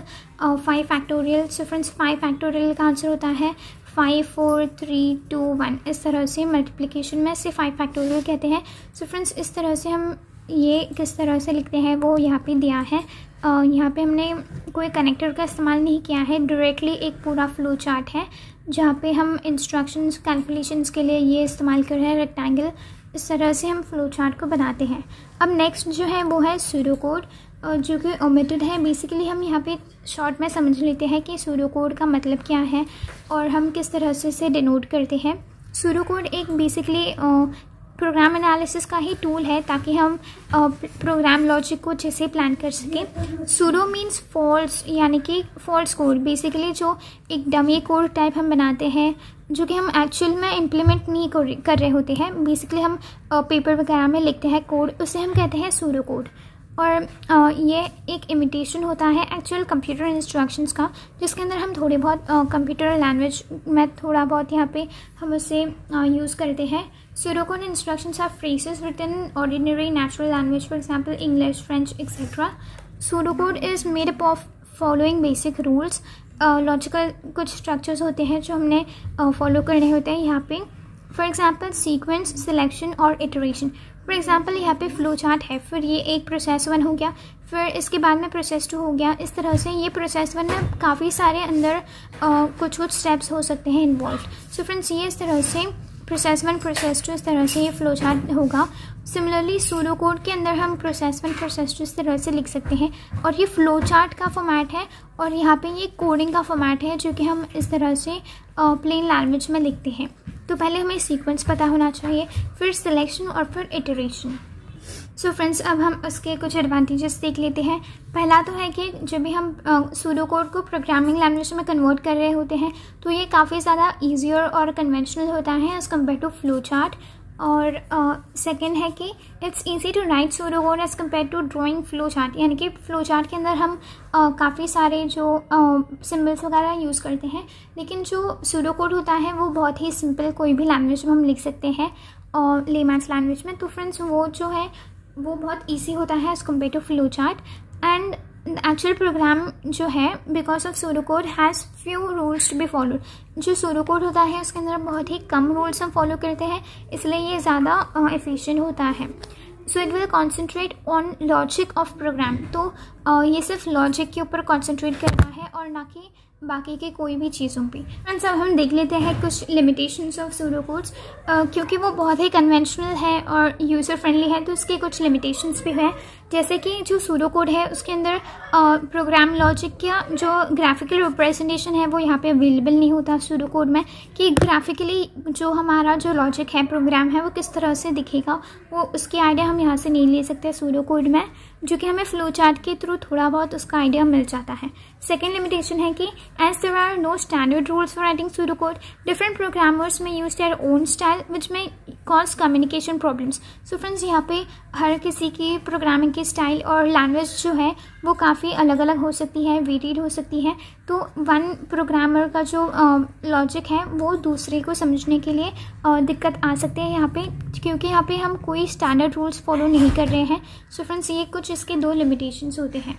5 factorial. So friends 5 factorial का आंसर होता है 5 4 3 2 1। इस तरह से मल्टीप्लिकेशन में से 5 फैक्टोरियल कहते हैं। सो फ्रेंड्स इस तरह से हम ये किस तरह से लिखते हैं वो यहाँ पे दिया है। यहाँ पे हमने कोई कनेक्टर का इस्तेमाल नहीं किया है, डायरेक्टली एक पूरा फ्लो चार्ट है जहाँ पे हम इंस्ट्रक्शंस कैलकुलेशंस के लिए ये इस्तेमाल कर रहे हैं रेक्टेंगल। इस तरह से हम फ्लो चार्ट को बनाते हैं। अब नेक्स्ट जो है वो है सूडो कोड जो कि ओमिटेड है। बेसिकली हम यहाँ पे शॉर्ट में समझ लेते हैं कि सूडो कोड का मतलब क्या है और हम किस तरह से इसे डिनोट करते हैं। सूडो कोड एक बेसिकली प्रोग्राम एनालिसिस का ही टूल है ताकि हम प्रोग्राम लॉजिक को जैसे प्लान कर सकें। सूडो मीन्स फॉल्स, यानी कि फॉल्स कोड, बेसिकली जो एक डमी कोड टाइप हम बनाते हैं जो कि हम एक्चुअल में इम्प्लीमेंट नहीं कर रहे होते हैं। बेसिकली हम पेपर वगैरह में लिखते हैं कोड, उसे हम कहते हैं सूडो कोड। और ये एक इमिटेशन होता है एक्चुअल कंप्यूटर इंस्ट्रक्शंस का, जिसके अंदर हम थोड़े बहुत कंप्यूटर लैंग्वेज में थोड़ा बहुत यहाँ पे हम उसे यूज़ करते हैं। Pseudocode instructions are phrases written in ordinary natural language, for example English, French, etc. Pseudocode is made up of following basic rules. Logical कुछ स्ट्रक्चर्स होते हैं जो हमने फॉलो करने होते हैं यहाँ पे। फॉर एग्जांपल सीक्वेंस, सिलेक्शन और इटरेशन। फॉर एग्जांपल यहाँ पे फ्लो चार्ट है, फिर ये एक प्रोसेस 1 हो गया, फिर इसके बाद में प्रोसेस 2 हो गया। इस तरह से ये प्रोसेस 1 में काफ़ी सारे अंदर कुछ स्टेप्स हो सकते हैं इन्वॉल्व। सो फ्रेंड्स ये इस तरह से प्रोसेस 1 प्रोसेस 2 इस तरह से ये फ्लो चार्ट होगा। सिमिलरली सूडो कोड के अंदर हम प्रोसेस 1 प्रोसेस 2 इस तरह से लिख सकते हैं और ये फ्लो चार्ट का फॉर्मेट है और यहाँ पे ये कोडिंग का फॉर्मेट है जो कि हम इस तरह से प्लेन लैंग्वेज में लिखते हैं। तो पहले हमें सीक्वेंस पता होना चाहिए, फिर सिलेक्शन और फिर इटरेशन। सो फ्रेंड्स अब हम उसके कुछ एडवांटेजेस देख लेते हैं। पहला तो है कि जब भी हम सूडो कोड को प्रोग्रामिंग लैंग्वेज में कन्वर्ट कर रहे होते हैं तो ये काफ़ी ज़्यादा ईजियर और कन्वेंशनल होता है as compare to flow chart. और सेकेंड है कि it's easy to write pseudo code as compare to drawing flow chart, यानी कि फ्लो चार्ट के अंदर हम काफ़ी सारे जो सिम्बल्स वगैरह यूज़ करते हैं, लेकिन जो सूडो कोड होता है वो बहुत ही सिंपल कोई भी लैंग्वेज में हम लिख सकते हैं और लेमैन्स लैंग्वेज में। तो फ्रेंड्स वो जो है वो बहुत ईजी होता है as compare to flow chart. And actual program जो है because of pseudo code has few rules to be followed. जो सूडो कोड होता है उसके अंदर बहुत ही कम रूल्स हम फॉलो करते हैं, इसलिए ये ज़्यादा एफिशिएंट होता है। So it will concentrate on logic of program. तो ये सिर्फ लॉजिक के ऊपर कॉन्सेंट्रेट करता है और ना कि बाकी के कोई भी चीज़ों पे। फ्रेंड्स अब हम देख लेते हैं कुछ लिमिटेशंस ऑफ सूडो कोड्स। क्योंकि वो बहुत ही कन्वेंशनल है और यूज़र फ्रेंडली है तो उसके कुछ लिमिटेशंस भी हैं। जैसे कि जो सूडो कोड है उसके अंदर प्रोग्राम लॉजिक का जो ग्राफिकल रिप्रेजेंटेशन है वो यहाँ पे अवेलेबल नहीं होता सूडो कोड में, कि ग्राफिकली जो हमारा जो लॉजिक है, प्रोग्राम है, वो किस तरह से दिखेगा, वो उसकी आइडिया हम यहाँ से नहीं ले सकते सूडो कोड में, जो कि हमें फ्लो चार्ट के थ्रू थोड़ा बहुत उसका आइडिया मिल जाता है। सेकेंड लिमिटेशन है कि as there are no standard rules for writing pseudo code, different programmers may use their own style which may cause communication problems. So friends, यहाँ पे हर किसी की प्रोग्रामिंग की स्टाइल और लैंग्वेज जो है वो काफ़ी अलग अलग हो सकती है, वेरिड हो सकती है। तो वन प्रोग्रामर का जो लॉजिक है वो दूसरे को समझने के लिए दिक्कत आ सकते हैं यहाँ पे, क्योंकि यहाँ पे हम कोई स्टैंडर्ड रूल्स फॉलो नहीं कर रहे हैं। सो फ्रेंड्स, ये कुछ इसके दो लिमिटेशंस होते हैं।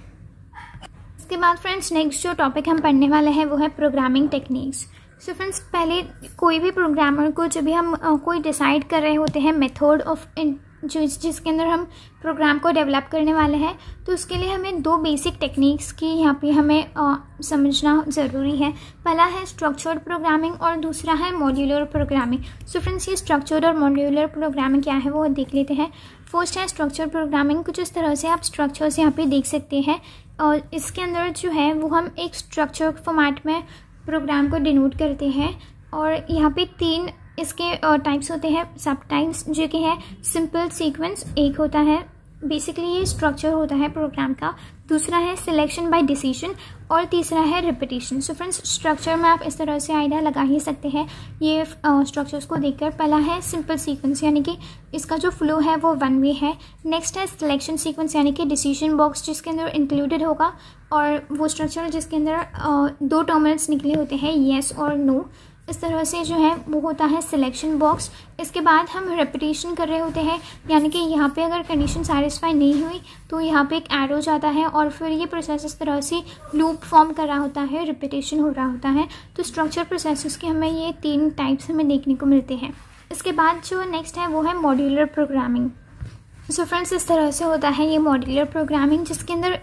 इसके बाद फ्रेंड्स, नेक्स्ट जो टॉपिक हम पढ़ने वाले हैं वो है प्रोग्रामिंग टेक्निक्स। सो फ्रेंड्स, पहले कोई भी प्रोग्रामर को जब भी हम कोई डिसाइड कर रहे होते हैं मेथड ऑफ जिसके अंदर हम प्रोग्राम को डेवलप करने वाले हैं, तो उसके लिए हमें दो बेसिक टेक्निक्स की यहाँ पे हमें समझना ज़रूरी है। पहला है स्ट्रक्चर्ड प्रोग्रामिंग और दूसरा है मॉड्यूलर प्रोग्रामिंग। सो फ्रेंड्स, ये स्ट्रक्चर्ड और मॉड्यूलर प्रोग्रामिंग क्या है वो देख लेते हैं। फर्स्ट है स्ट्रक्चर्ड प्रोग्रामिंग। कुछ इस तरह से आप स्ट्रक्चर्स यहाँ पे देख सकते हैं, और इसके अंदर जो है वो हम एक स्ट्रक्चर फॉर्मेट में प्रोग्राम को डिनोट करते हैं। और यहाँ पे तीन इसके टाइप्स होते हैं, सब टाइप्स, जो कि है सिंपल सीक्वेंस एक होता है, बेसिकली ये स्ट्रक्चर होता है प्रोग्राम का। दूसरा है सिलेक्शन बाय डिसीजन और तीसरा है रिपीटिशन। सो फ्रेंड्स, स्ट्रक्चर में आप इस तरह से आइडिया लगा ही सकते हैं ये स्ट्रक्चर्स को देखकर। पहला है सिंपल सीक्वेंस, यानी कि इसका जो फ्लो है वो वन वे है। नेक्स्ट है सिलेक्शन सीक्वेंस, यानी कि डिसीजन बॉक्स जिसके अंदर इंक्लूडेड होगा, और वो स्ट्रक्चर जिसके अंदर दो टर्मिनल्स निकले होते हैं, येस और नो। इस तरह से जो है वो होता है सिलेक्शन बॉक्स। इसके बाद हम रेपिटेशन कर रहे होते हैं, यानी कि यहाँ पे अगर कंडीशन सेटिस्फाई नहीं हुई तो यहाँ पे एक एरो जाता है और फिर ये प्रोसेस इस तरह से लूप फॉर्म कर रहा होता है, रिपीटेशन हो रहा होता है। तो स्ट्रक्चर प्रोसेसेस के हमें ये तीन टाइप्स हमें देखने को मिलते हैं। इसके बाद जो नेक्स्ट है वो है मॉड्यूलर प्रोग्रामिंग। सो फ्रेंड्स, इस तरह से होता है ये मॉड्यूलर प्रोग्रामिंग, जिसके अंदर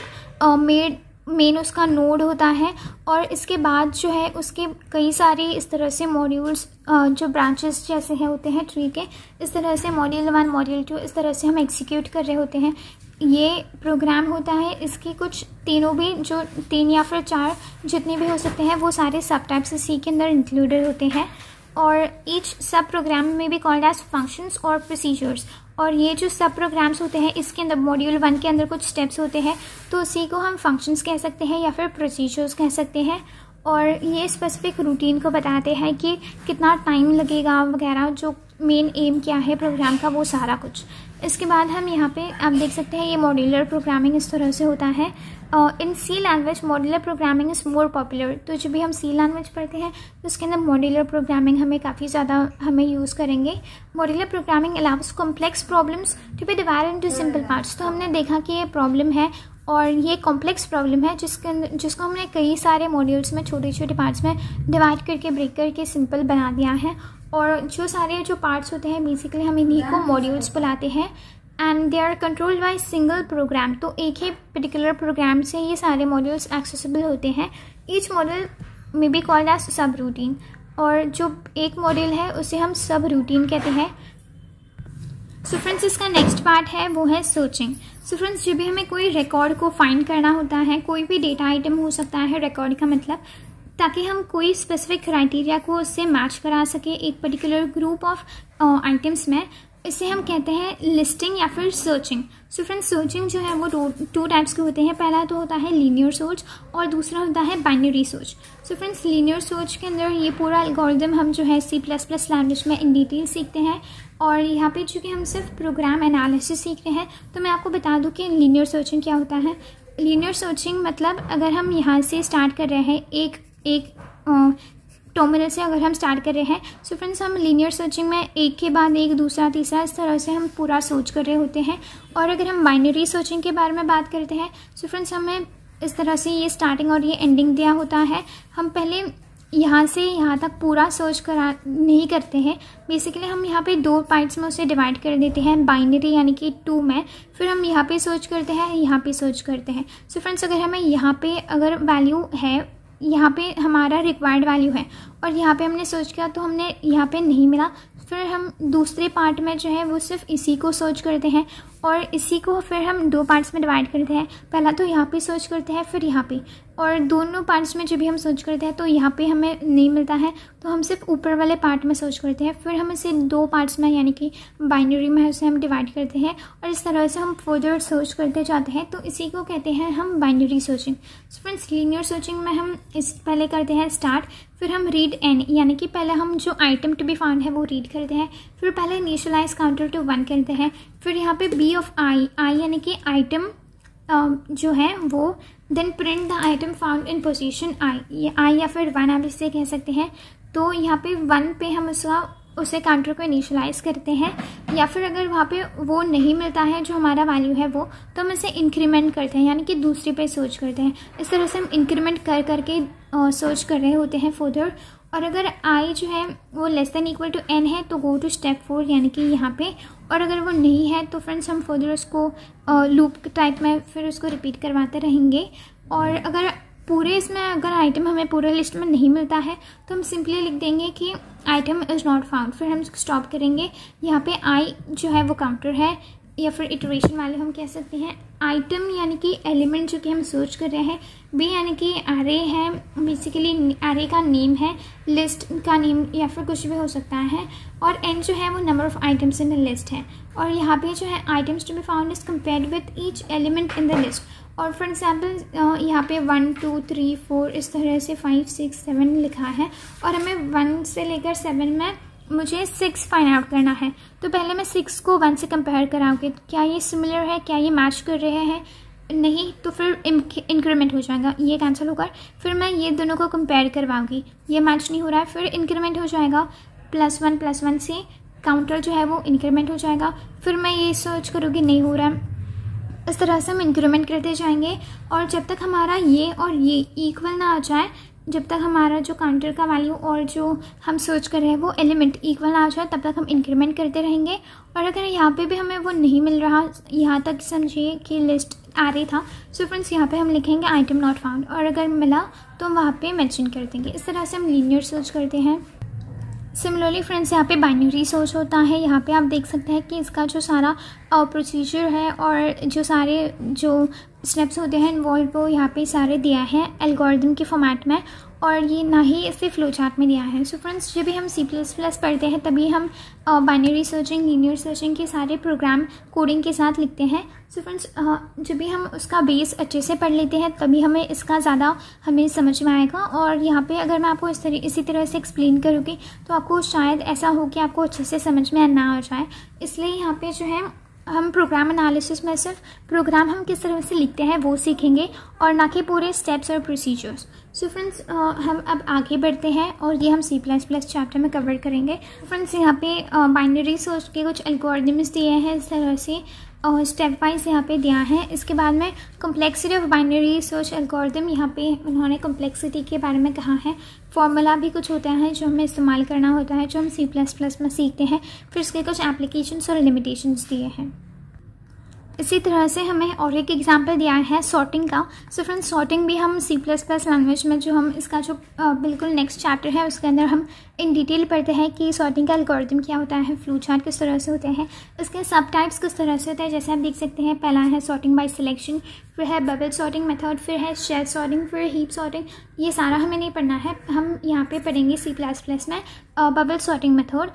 एक मेन उसका नोड होता है, और इसके बाद जो है उसके कई सारे इस तरह से मॉड्यूल्स जो ब्रांचेस जैसे हैं होते हैं ट्री के, इस तरह से मॉड्यूल 1 मॉड्यूल 2 इस तरह से हम एग्जीक्यूट कर रहे होते हैं। ये प्रोग्राम होता है, इसकी कुछ तीनों भी जो 3 या फिर 4 जितने भी हो सकते हैं वो सारे सब टाइप्स इसी के अंदर इंक्लूडेड होते हैं। और ईच सब programme may be called as functions और प्रोसीजर्स। और ये जो सब प्रोग्राम्स होते हैं इसके अंदर मॉड्यूल 1 के अंदर कुछ स्टेप्स होते हैं, तो उसी को हम फंक्शंस कह सकते हैं या फिर प्रोसीजर्स कह सकते हैं। और ये स्पेसिफिक रूटीन को बताते हैं कि कितना टाइम लगेगा वगैरह, जो मेन एम क्या है प्रोग्राम का, वो सारा कुछ। इसके बाद हम यहाँ पे आप देख सकते हैं ये मॉड्यूलर प्रोग्रामिंग इस तरह से होता है। In C language modular programming is more popular. तो जब भी हम सी लैंग्वेज पढ़ते हैं तो उसके अंदर मॉड्यूलर प्रोग्रामिंग हमें काफ़ी ज़्यादा हमें यूज़ करेंगे। Modular programming allows complex problems to be divided into simple parts. तो हमने देखा कि ये प्रॉब्लम है और ये कॉम्प्लेक्स प्रॉब्लम है जिसको हमने कई सारे मॉड्यूल्स में छोटे छोटे पार्ट्स में डिवाइड करके ब्रेक करके सिंपल बना दिया है। और जो सारे जो पार्ट्स होते हैं बेसिकली हम इन्हीं को मॉड्यूल्स बुलाते हैं, and they are controlled by single program. तो एक ही पर्टिकुलर प्रोग्राम से ये सारे मॉड्यूल्स एक्सेसिबल होते हैं। Each module may be called as subroutine, और जो एक मॉड्यूल है उसे हम सब रूटीन कहते हैं। सो फ्रेंड्स, इसका नेक्स्ट पार्ट है वो है सर्चिंग। सो फ्रेंड्स, जब भी हमें कोई रिकॉर्ड को फाइंड करना होता है, कोई भी डेटा आइटम हो सकता है रिकॉर्ड का मतलब, ताकि हम कोई स्पेसिफिक क्राइटेरिया को उससे मैच करा सके एक पर्टिकुलर ग्रुप ऑफ आइटम्स में, इसे हम कहते हैं लिस्टिंग या फिर सर्चिंग। सो फ्रेंड्स, सर्चिंग जो है वो टू टाइप्स के होते हैं। पहला तो होता है लीनियर सर्च और दूसरा होता है binary search. So friends, linear search के अंदर ये पूरा एल्गोरिथम हम जो है C++ लैंग्वेज में इन डिटेल सीखते हैं, और यहाँ पे चूँकि हम सिर्फ प्रोग्राम एनालिसिस सीख रहे हैं तो मैं आपको बता दूँ कि लीनियर सर्चिंग क्या होता है। लीनियर सर्चिंग मतलब अगर हम यहाँ से स्टार्ट कर रहे हैं एक टर्मिनल से अगर हम स्टार्ट कर रहे हैं, सो फ्रेंड्स हम लीनियर सर्चिंग में एक के बाद एक दूसरा तीसरा इस तरह से हम पूरा सर्च कर रहे होते हैं। और अगर हम बाइनरी सर्चिंग के बारे में बात करते हैं, सो फ्रेंड्स हमें इस तरह से ये स्टार्टिंग और ये एंडिंग दिया होता है। हम पहले यहाँ से यहाँ तक पूरा सर्च करा नहीं करते हैं, बेसिकली हम यहाँ पे 2 पार्ट्स में उसे डिवाइड कर देते हैं, बाइनरी यानी कि 2 में, फिर हम यहाँ पे सर्च करते हैं, यहाँ पे सर्च करते हैं। सो फ्रेंड्स, अगर हमें यहाँ पे अगर वैल्यू है, यहाँ पे हमारा रिक्वायर्ड वैल्यू है और यहाँ पे हमने सर्च किया तो हमने यहाँ पे नहीं मिला, फिर हम दूसरे पार्ट में जो है वो सिर्फ इसी को सर्च करते हैं और इसी को फिर हम दो पार्ट्स में डिवाइड करते हैं। पहला तो यहाँ पे सर्च करते हैं, फिर यहाँ पे, और दोनों पार्ट्स में जब भी हम सर्च करते हैं तो यहाँ पे हमें नहीं मिलता है तो हम सिर्फ ऊपर वाले पार्ट में सर्च करते हैं। फिर हम इसे दो पार्ट्स में यानी कि बाइनरी में उसे हम डिवाइड करते हैं और इस तरह से हम फर्दर सर्च करते जाते हैं। तो इसी को कहते हैं हम binary searching. So friends, linear searching में हम इस पहले करते हैं स्टार्ट, फिर हम रीड एन यानी कि पहले हम जो आइटम टू बी फाउंड है वो रीड करते हैं, फिर पहले इनिशियलाइज काउंटर टू 1 करते हैं, फिर यहाँ पे बी ऑफ आई यानी कि आइटम जो है वो, then print the item found in position I, ये आई या फिर 1 आप इसे कह सकते हैं। तो यहाँ पे 1 पे हम उसे काउंटर को इनिशियलाइज करते हैं, या फिर अगर वहाँ पे वो नहीं मिलता है जो हमारा वैल्यू है वो, तो हम इसे इंक्रीमेंट करते हैं यानी कि दूसरे पे सर्च करते हैं। इस तरह से हम इंक्रीमेंट कर करके सर्च कर रहे होते हैं फर्दर। और अगर आई जो है वो less than equal to N है तो गो टू स्टेप 4 यानी कि यहाँ पे, और अगर वो नहीं है तो फ्रेंड्स हम फर्दर उसको लूप टाइप में फिर उसको रिपीट करवाते रहेंगे। और अगर पूरे इसमें अगर आइटम हमें पूरे लिस्ट में नहीं मिलता है तो हम सिंपली लिख देंगे कि आइटम इज़ नॉट फाउंड, फिर हम स्टॉप करेंगे। यहाँ पे आई जो है वो काउंटर है या फिर इटरेशन वाले हम कह सकते हैं। आइटम यानी कि एलिमेंट जो कि हम सर्च कर रहे हैं, बी यानी कि एरे है, बेसिकली एरे का नेम है, लिस्ट का नेम या फिर कुछ भी हो सकता है, और एन जो है वो number of items in the list है। और यहाँ पे जो है items to be found is compared with each element in the list. और फॉर एग्जाम्पल यहाँ पे 1 2 3 4 इस तरह से 5 6 7 लिखा है, और हमें 1 से लेकर 7 में मुझे 6 फाइंड आउट करना है। तो पहले मैं 6 को 1 से कंपेयर कराऊंगी, क्या ये सिमिलर है, क्या ये मैच कर रहे हैं, नहीं तो फिर इंक्रीमेंट हो जाएगा, ये कैंसिल होगा। फिर मैं ये दोनों को कंपेयर करवाऊंगी, ये मैच नहीं हो रहा है, फिर इंक्रीमेंट हो जाएगा, +1 से काउंटर जो है वो इंक्रीमेंट हो जाएगा। फिर मैं ये सर्च करूँगी, नहीं हो रहा है, इस तरह से हम इंक्रीमेंट करते जाएंगे। और जब तक हमारा ये और ये इक्वल ना आ जाए, जब तक हमारा जो काउंटर का वैल्यू और जो हम सर्च कर रहे हैं वो एलिमेंट इक्वल ना आ जाए, तब तक हम इंक्रीमेंट करते रहेंगे। और अगर यहाँ पे भी हमें वो नहीं मिल रहा, यहाँ तक समझिए कि लिस्ट एरे था, सो फ्रेंड्स यहाँ पे हम लिखेंगे आइटम नॉट फाउंड, और अगर मिला तो वहाँ पे मेंशन कर देंगे। इस तरह से हम लीनियर सर्च करते हैं। सिमिलरली फ्रेंड्स, यहाँ पे बाइनरी सर्च होता है। यहाँ पे आप देख सकते हैं कि इसका जो सारा प्रोसीजर है और जो सारे जो स्टेप्स होते हैं इन्वॉल्व, वो यहाँ पे सारे दिया है एल्गोरिथम के फॉर्मेट में, और ये ना ही इसे फ्लो चार्ट में दिया है। सो फ्रेंड्स, जब भी हम C++ पढ़ते हैं तभी हम बाइनरी सर्चिंग, लीनियर सर्चिंग के सारे प्रोग्राम कोडिंग के साथ लिखते हैं। सो फ्रेंड्स, जब भी हम उसका बेस अच्छे से पढ़ लेते हैं तभी हमें इसका ज़्यादा हमें समझ में आएगा। और यहाँ पे अगर मैं आपको इसी तरह से एक्सप्लेन करूँगी तो आपको शायद ऐसा हो कि आपको अच्छे से समझ में ना आ जाए। इसलिए यहाँ पे जो है हम प्रोग्राम एनालिसिस में सिर्फ प्रोग्राम हम किस तरह से लिखते हैं वो सीखेंगे, और ना कि पूरे स्टेप्स और प्रोसीजर्स। सो फ्रेंड्स, हम अब आगे बढ़ते हैं और ये हम C++ चैप्टर में कवर करेंगे। फ्रेंड्स, यहाँ पे बाइनरी सर्च के कुछ एल्गोरिथम्स दिए हैं इस तरह से, और स्टेप वाइज यहाँ पे दिया है। इसके बाद में complexity of binary search algorithm, यहाँ पे उन्होंने कॉम्प्लेक्सिटी के बारे में कहा है। फॉर्मूला भी कुछ होता है जो हमें इस्तेमाल करना होता है, जो हम C++ में सीखते हैं। फिर इसके कुछ एप्लीकेशंस और लिमिटेशंस दिए हैं। इसी तरह से हमें और एक एग्जांपल दिया है सॉर्टिंग का। सो फ्रेंड्स, सॉर्टिंग भी हम C++ लैंग्वेज में जो हम इसका जो बिल्कुल नेक्स्ट चैप्टर है उसके अंदर हम इन डिटेल पढ़ते हैं कि सॉर्टिंग का एल्गोरिथम क्या होता है, फ्लो चार्ट किस तरह से होते हैं, इसके सब टाइप्स किस तरह से होते हैं। जैसे आप देख सकते हैं, पहला है सॉर्टिंग बाय सिलेक्शन, फिर है बबल सॉर्टिंग मेथड, फिर है शेल सॉर्टिंग, फिर हीप सॉर्टिंग। ये सारा हमें नहीं पढ़ना है, हम यहाँ पे पढ़ेंगे C++ में बबल सॉर्टिंग मेथड,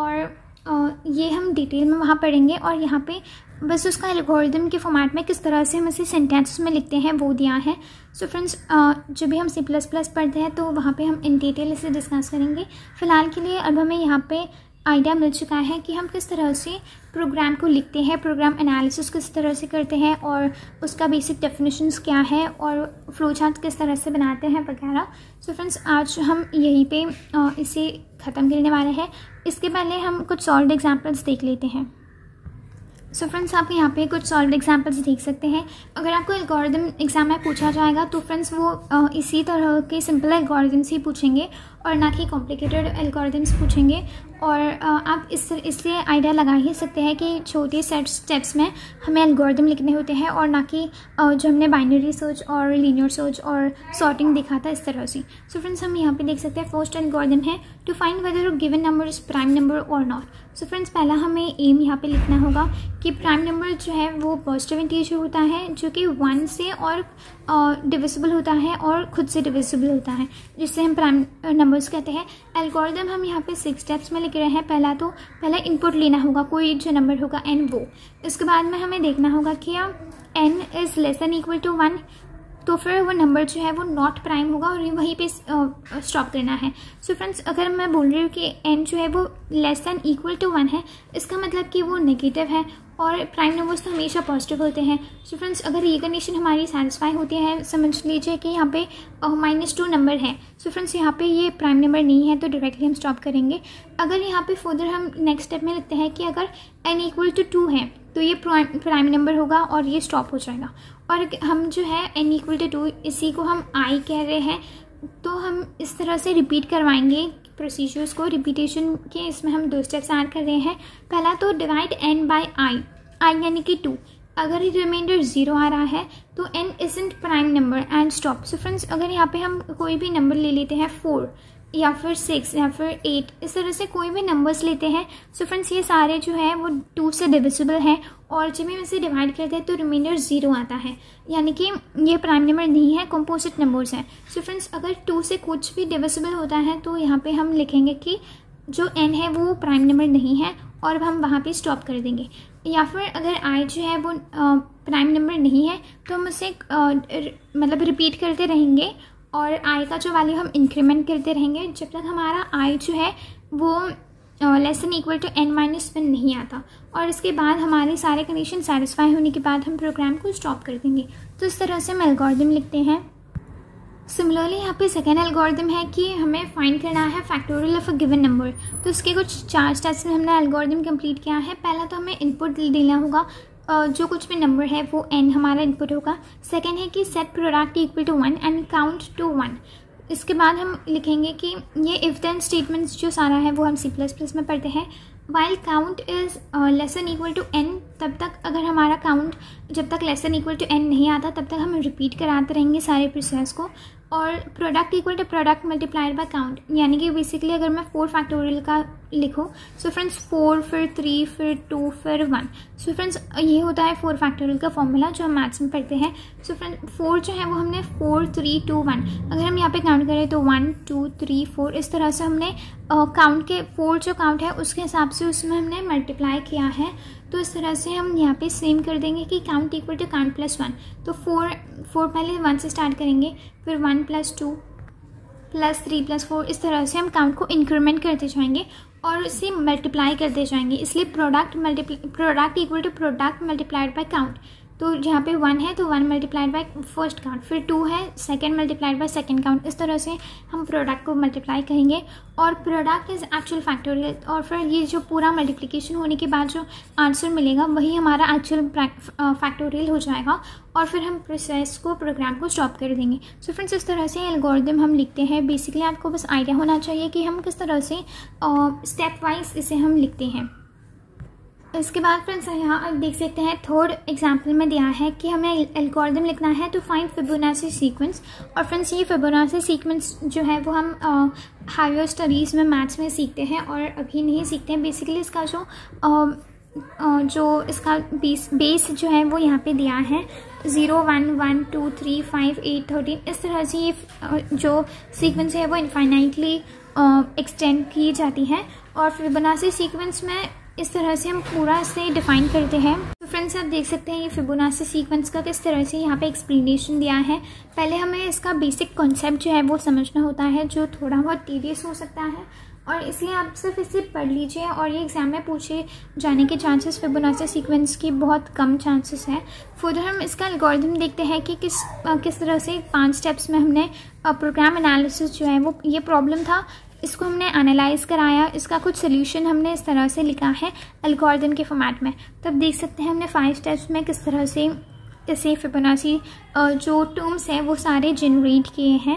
और ये हम डिटेल में वहाँ पढ़ेंगे। और यहाँ पे बस उसका एल्गोरिथम के फॉर्मेट में किस तरह से हम इसे सेंटेंस में लिखते हैं वो दिया है। सो फ्रेंड्स, जब भी हम C++ पढ़ते हैं तो वहाँ पे हम इन डिटेल इसे डिस्कस करेंगे। फ़िलहाल के लिए अब हमें यहाँ पे आइडिया मिल चुका है कि हम किस तरह से प्रोग्राम को लिखते हैं, प्रोग्राम एनालिसिस किस तरह से करते हैं, और उसका बेसिक डेफिनेशंस क्या है, और फ्लो चार्ट किस तरह से बनाते हैं वगैरह। सो फ्रेंड्स, आज हम यहीं पे इसे ख़त्म करने वाले हैं। इसके पहले हम कुछ सॉल्व्ड एग्जांपल्स देख लेते हैं। सो फ्रेंड्स, आप यहाँ पे कुछ सॉल्व्ड एग्जांपल्स देख सकते हैं। अगर आपको एल्गोरिथम एग्जाम में पूछा जाएगा तो फ्रेंड्स वो इसी तरह के सिंपल एल्गोरिथम्स ही पूछेंगे, और ना कि कॉम्प्लिकेटेड एल्गोरिदम्स पूछेंगे। और आप इससे आइडिया लगा ही सकते हैं कि छोटे स्टेप्स में हमें एल्गोरिदम लिखने होते हैं और ना कि जो हमने बाइनरी सर्च और लीनियर सर्च और सॉर्टिंग देखा था इस तरह से। सो फ्रेंड्स, हम यहाँ पे देख सकते हैं फर्स्ट एल्गोरिदम है to find whether given number is prime number और नॉट। सो फ्रेंड्स, पहला हमें एम यहाँ पे लिखना होगा कि प्राइम नंबर जो है वो पॉजिटिव इंटीजर होता है जो कि 1 से और डिविजिबल होता है और खुद से डिविजिबल होता है, जिससे हम प्राइम नंबर्स कहते हैं। एल्गोरिदम हम यहाँ पे 6 स्टेप्स में लिख रहे हैं। पहला इनपुट लेना होगा कोई जो नंबर होगा n वो। इसके बाद में हमें देखना होगा कि n is less than equal to 1, तो फिर वो नंबर जो है वो नॉट प्राइम होगा और वहीं पे स्टॉप करना है। सो फ्रेंड्स, अगर मैं बोल रही हूँ कि n जो है वो लेस देन इक्वल टू 1 है, इसका मतलब कि वो नेगेटिव है और प्राइम नंबर्स तो हमेशा पॉजिटिव होते हैं। सो फ्रेंड्स, अगर ये कंडीशन हमारी सेटिस्फाई होती है, समझ लीजिए कि यहाँ पे -2 नंबर है। सो फ्रेंड्स, यहाँ पे ये प्राइम नंबर नहीं है तो डायरेक्टली हम स्टॉप करेंगे। अगर यहाँ पे फर्दर हम नेक्स्ट स्टेप में लिखते हैं कि अगर n इक्वल टू 2 है तो ये प्राइम नंबर होगा और ये स्टॉप हो जाएगा। और हम जो है n इक्वल टू 2 इसी को हम i कह रहे हैं, तो हम इस तरह से रिपीट करवाएंगे प्रोसीजर्स को। रिपीटेशन के इसमें हम 2 स्टेप्स ऐड कर रहे हैं। पहला तो डिवाइड n बाय i यानी कि 2। अगर ये रिमाइंडर 0 आ रहा है तो n isn't prime number and stop. So friends, अगर यहाँ पे हम कोई भी नंबर ले लेते हैं 4 या फिर 6 या फिर 8, इस तरह से कोई भी नंबर्स लेते हैं, सो फ्रेंड्स ये सारे जो है वो 2 से डिविजिबल हैं और जब हम इसे डिवाइड करते हैं तो रिमाइंडर 0 आता है, यानी कि ये प्राइम नंबर नहीं है, कंपोजिट नंबर्स हैं। सो फ्रेंड्स, अगर 2 से कुछ भी डिविजिबल होता है तो यहाँ पे हम लिखेंगे कि जो n है वो प्राइम नंबर नहीं है और हम वहाँ पे स्टॉप कर देंगे। या फिर अगर i जो है वो प्राइम नंबर नहीं है तो हम उसे मतलब रिपीट करते रहेंगे और i का जो वैल्यू हम इंक्रीमेंट करते रहेंगे जब तक हमारा i जो है वो less than equal to n-1 नहीं आता। और इसके बाद हमारे सारे कंडीशन सेटिस्फाई होने के बाद हम प्रोग्राम को स्टॉप कर देंगे। तो इस तरह से हम एल्गोरिदम लिखते हैं। सिमिलरली यहाँ पे सेकेंड एल्गोरिदम है कि हमें फाइंड करना है factorial of a given number. तो इसके कुछ 4 स्टेप्स में हमने एल्गोरिदम कंप्लीट किया है। पहला तो हमें इनपुट देना होगा, जो कुछ भी नंबर है वो n हमारा इनपुट होगा। सेकेंड है कि set product equal to 1 and count to 1। इसके बाद हम लिखेंगे कि ये इफ देन स्टेटमेंट्स जो सारा है वो हम C++ में पढ़ते हैं। While count is less than equal to n, तब तक अगर हमारा काउंट जब तक less than equal to n नहीं आता तब तक हम रिपीट कराते रहेंगे सारे प्रोसेस को। और product equal to product multiplied by count, यानी कि बेसिकली अगर मैं 4 फैक्टोरियल का लिखूँ, सो फ्रेंड्स 4 फिर 3 फिर 2 फिर 1। सो फ्रेंड्स, ये होता है 4 फैक्टोरियल का फॉर्मूला जो हम मैथ्स में पढ़ते हैं। सो फ्रेंड्स 4 जो है वो हमने 4 3 2 1, अगर हम यहाँ पे काउंट करें तो 1 2 3 4, इस तरह से हमने काउंट के 4 जो काउंट है उसके हिसाब से उसमें हमने मल्टीप्लाई किया है। तो इस तरह से हम यहाँ पे सेम कर देंगे कि count equal to count plus 1। तो 4 पहले 1 से स्टार्ट करेंगे, फिर 1 प्लस 2 प्लस 3 प्लस 4, इस तरह से हम काउंट को इंक्रीमेंट करते जाएंगे और इसे मल्टीप्लाई करते जाएंगे। इसलिए product equal to product multiplied by count. तो यहाँ पे 1 है तो 1 मल्टीप्लाइड बाय फर्स्ट काउंट, फिर 2 है second multiplied by second count. इस तरह से हम प्रोडक्ट को मल्टीप्लाई करेंगे और प्रोडक्ट इज़ एक्चुअल फैक्टोरियल, और फिर ये जो पूरा मल्टीप्लिकेशन होने के बाद जो आंसर मिलेगा वही हमारा एक्चुअल फैक्टोरियल हो जाएगा और फिर हम प्रोसेस को प्रोग्राम को स्टॉप कर देंगे। सो फ्रेंड्स, इस तरह से एल्गोरिदम हम लिखते हैं। बेसिकली आपको बस आइडिया होना चाहिए कि हम किस तरह से स्टेप वाइज इसे हम लिखते हैं। इसके बाद फ्रेंड्स यहाँ आप देख सकते हैं थर्ड एग्जाम्पल में दिया है कि हमें एल्गोरिदम लिखना है टू फाइंड फिबोनाची सीक्वेंस। और फ्रेंड्स ये फिबोनाची सीक्वेंस जो है वो हम हायर स्टडीज़ में मैथ्स में सीखते हैं और अभी नहीं सीखते हैं। बेसिकली इसका जो इसका बेस जो है वो यहाँ पे दिया है 0 1 1 2 3 5 8 13। इस तरह से ये जो सीक्वेंस है वो इनफाइनाइटली एक्सटेंड की जाती है और फिबोनाची सीक्वेंस में इस तरह से हम पूरा इसे डिफाइन करते हैं। तो फ्रेंड्स आप देख सकते हैं ये फिबोनाची सीक्वेंस का किस तरह से यहाँ पे एक्सप्लेनेशन दिया है। पहले हमें इसका बेसिक कॉन्सेप्ट जो है वो समझना होता है, जो थोड़ा बहुत टीडियस हो सकता है और इसलिए आप सिर्फ इसे पढ़ लीजिए और ये एग्जाम में पूछे जाने के चांसेस फिबोनाची सीक्वेंस की बहुत कम चांसेस है। फर्दर हम इसका एल्गोरिदम देखते हैं कि किस तरह से 5 स्टेप्स में हमने प्रोग्राम एनालिसिस जो है वो ये प्रॉब्लम था इसको हमने एनालाइज कराया, इसका कुछ सोल्यूशन हमने इस तरह से लिखा है एल्गोरिदम के फॉर्मेट में। तब देख सकते हैं हमने 5 स्टेप्स में किस तरह से इसे फिबोनाची जो टर्म्स हैं वो सारे जनरेट किए हैं।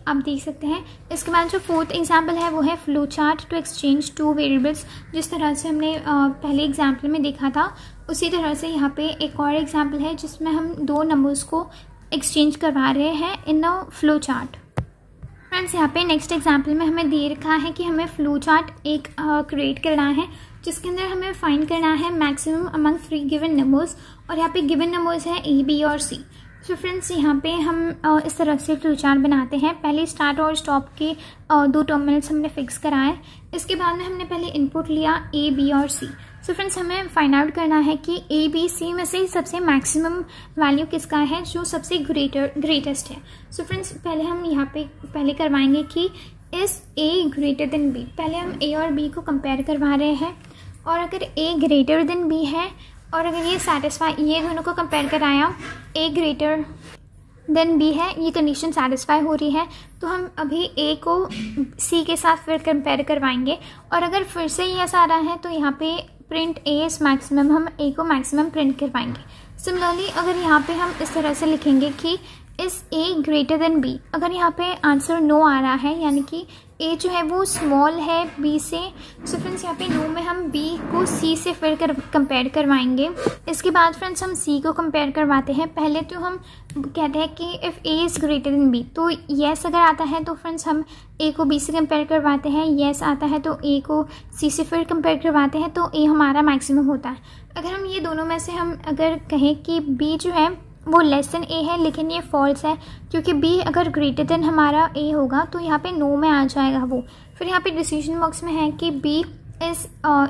आप देख सकते हैं। इसके बाद जो फोर्थ एग्जाम्पल है वो है flow chart to exchange two variables. जिस तरह से हमने पहले एग्जाम्पल में देखा था उसी तरह से यहाँ पे एक और एग्जाम्पल है जिसमें हम दो नंबर्स को एक्सचेंज करवा रहे हैं in a flow chart. Friends यहाँ पे नेक्स्ट एग्जाम्पल में हमें दे रखा है कि हमें फ्लो चार्ट एक क्रिएट करना है जिसके अंदर हमें फाइंड करना है मैक्सिमम अमंग 3 गिवन नंबर्स, और यहाँ पे गिवन नंबर्स है A, B और C। सो फ्रेंड्स यहाँ पे हम इस तरह से फ्लो चार्ट बनाते हैं। पहले स्टार्ट और स्टॉप के 2 टर्मिनल्स हमने फिक्स कराए। इसके बाद में हमने पहले इनपुट लिया A, B और C। सो फ्रेंड्स हमें फाइंड आउट करना है कि A, B, C में से सबसे मैक्सिमम वैल्यू किसका है जो सबसे ग्रेटेस्ट है। सो फ्रेंड्स पहले हम यहाँ पे पहले करवाएंगे कि इस A ग्रेटर देन B। पहले हम A और B को कंपेयर करवा रहे हैं, और अगर A ग्रेटर देन B है और अगर ये सेटिस्फाई, ये दोनों को कंपेयर कराया A ग्रेटर देन B है, ये कंडीशन सेटिस्फाई हो रही है, तो हम अभी A को C के साथ फिर कंपेयर करवाएंगे। और अगर फिर से यस आ रहा है तो यहाँ पे प्रिंट A इज मैक्सिमम, हम A को मैक्सिमम प्रिंट करवाएंगे। सिमिलरली अगर यहाँ पे हम इस तरह से लिखेंगे कि इस A ग्रेटर देन B, अगर यहाँ पे आंसर नो आ रहा है यानी कि A जो है वो स्मॉल है B से, सो फ्रेंड्स यहाँ पे नो में हम B को C से फिर कंपेयर करवाएंगे। इसके बाद फ्रेंड्स हम C को कंपेयर करवाते हैं। पहले तो हम कहते हैं कि if A is greater than B, तो येस अगर आता है तो फ्रेंड्स हम A को B से कंपेयर करवाते हैं, येस आता है तो A को C से फिर कंपेयर करवाते हैं, तो A हमारा मैक्सिमम होता है। अगर हम ये दोनों में से हम अगर कहें कि B जो है वो लेस देन A है, लेकिन ये फॉल्स है क्योंकि B अगर ग्रेटर देन हमारा A होगा तो यहाँ पे नो में आ जाएगा वो। फिर यहाँ पे डिसीजन बॉक्स में है कि B is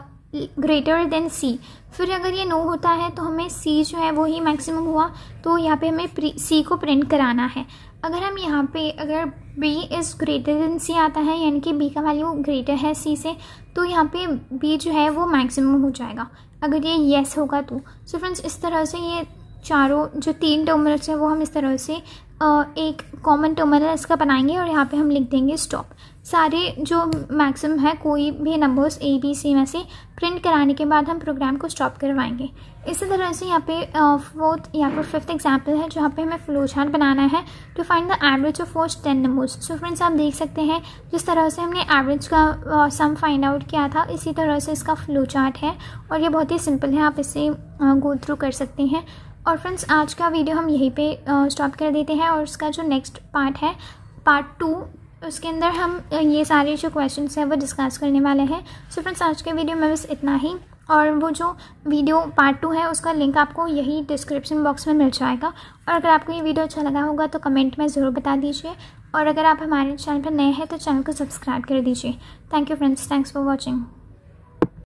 greater than C। फिर अगर ये नो होता है तो हमें C जो है वो ही मैक्सिमम हुआ, तो यहाँ पे हमें C को प्रिंट कराना है। अगर हम यहाँ पे अगर B is greater than C आता है यानी कि B का वैल्यू ग्रेटर है C से, तो यहाँ पे B जो है वो मैक्सिमम हो जाएगा अगर ये येस होगा तो। सो फ्रेंड्स इस तरह से ये चारों जो 3 टर्मिनल्स हैं वो हम इस तरह से एक कॉमन टर्मिनल इसका बनाएंगे, और यहाँ पे हम लिख देंगे स्टॉप। सारे जो मैक्सिमम है कोई भी नंबर्स A, B, C में से प्रिंट कराने के बाद हम प्रोग्राम को स्टॉप करवाएंगे। इसी तरह से यहाँ पे फोर्थ या फिर फिफ्थ एग्जाम्पल है जहाँ पे हमें फ्लो चार्ट बनाना है to find the average of first 10 numbers. So friends आप देख सकते हैं जिस तरह से हमने एवरेज का सम फाइंड आउट किया था इसी तरह से इसका फ्लो चार्ट है, और ये बहुत ही सिंपल है, आप इसे गो थ्रू कर सकते हैं। और फ्रेंड्स आज का वीडियो हम यहीं पे स्टॉप कर देते हैं, और उसका जो नेक्स्ट पार्ट है पार्ट 2, उसके अंदर हम ये सारे जो क्वेश्चंस हैं वो डिस्कस करने वाले हैं। सो फ्रेंड्स आज के वीडियो में बस इतना ही, और वो जो वीडियो पार्ट 2 है उसका लिंक आपको यही डिस्क्रिप्शन बॉक्स में मिल जाएगा। और अगर आपको ये वीडियो अच्छा लगा होगा तो कमेंट में ज़रूर बता दीजिए, और अगर आप हमारे चैनल पर नए हैं तो चैनल को सब्सक्राइब कर दीजिए। Thank you friends, thanks for watching.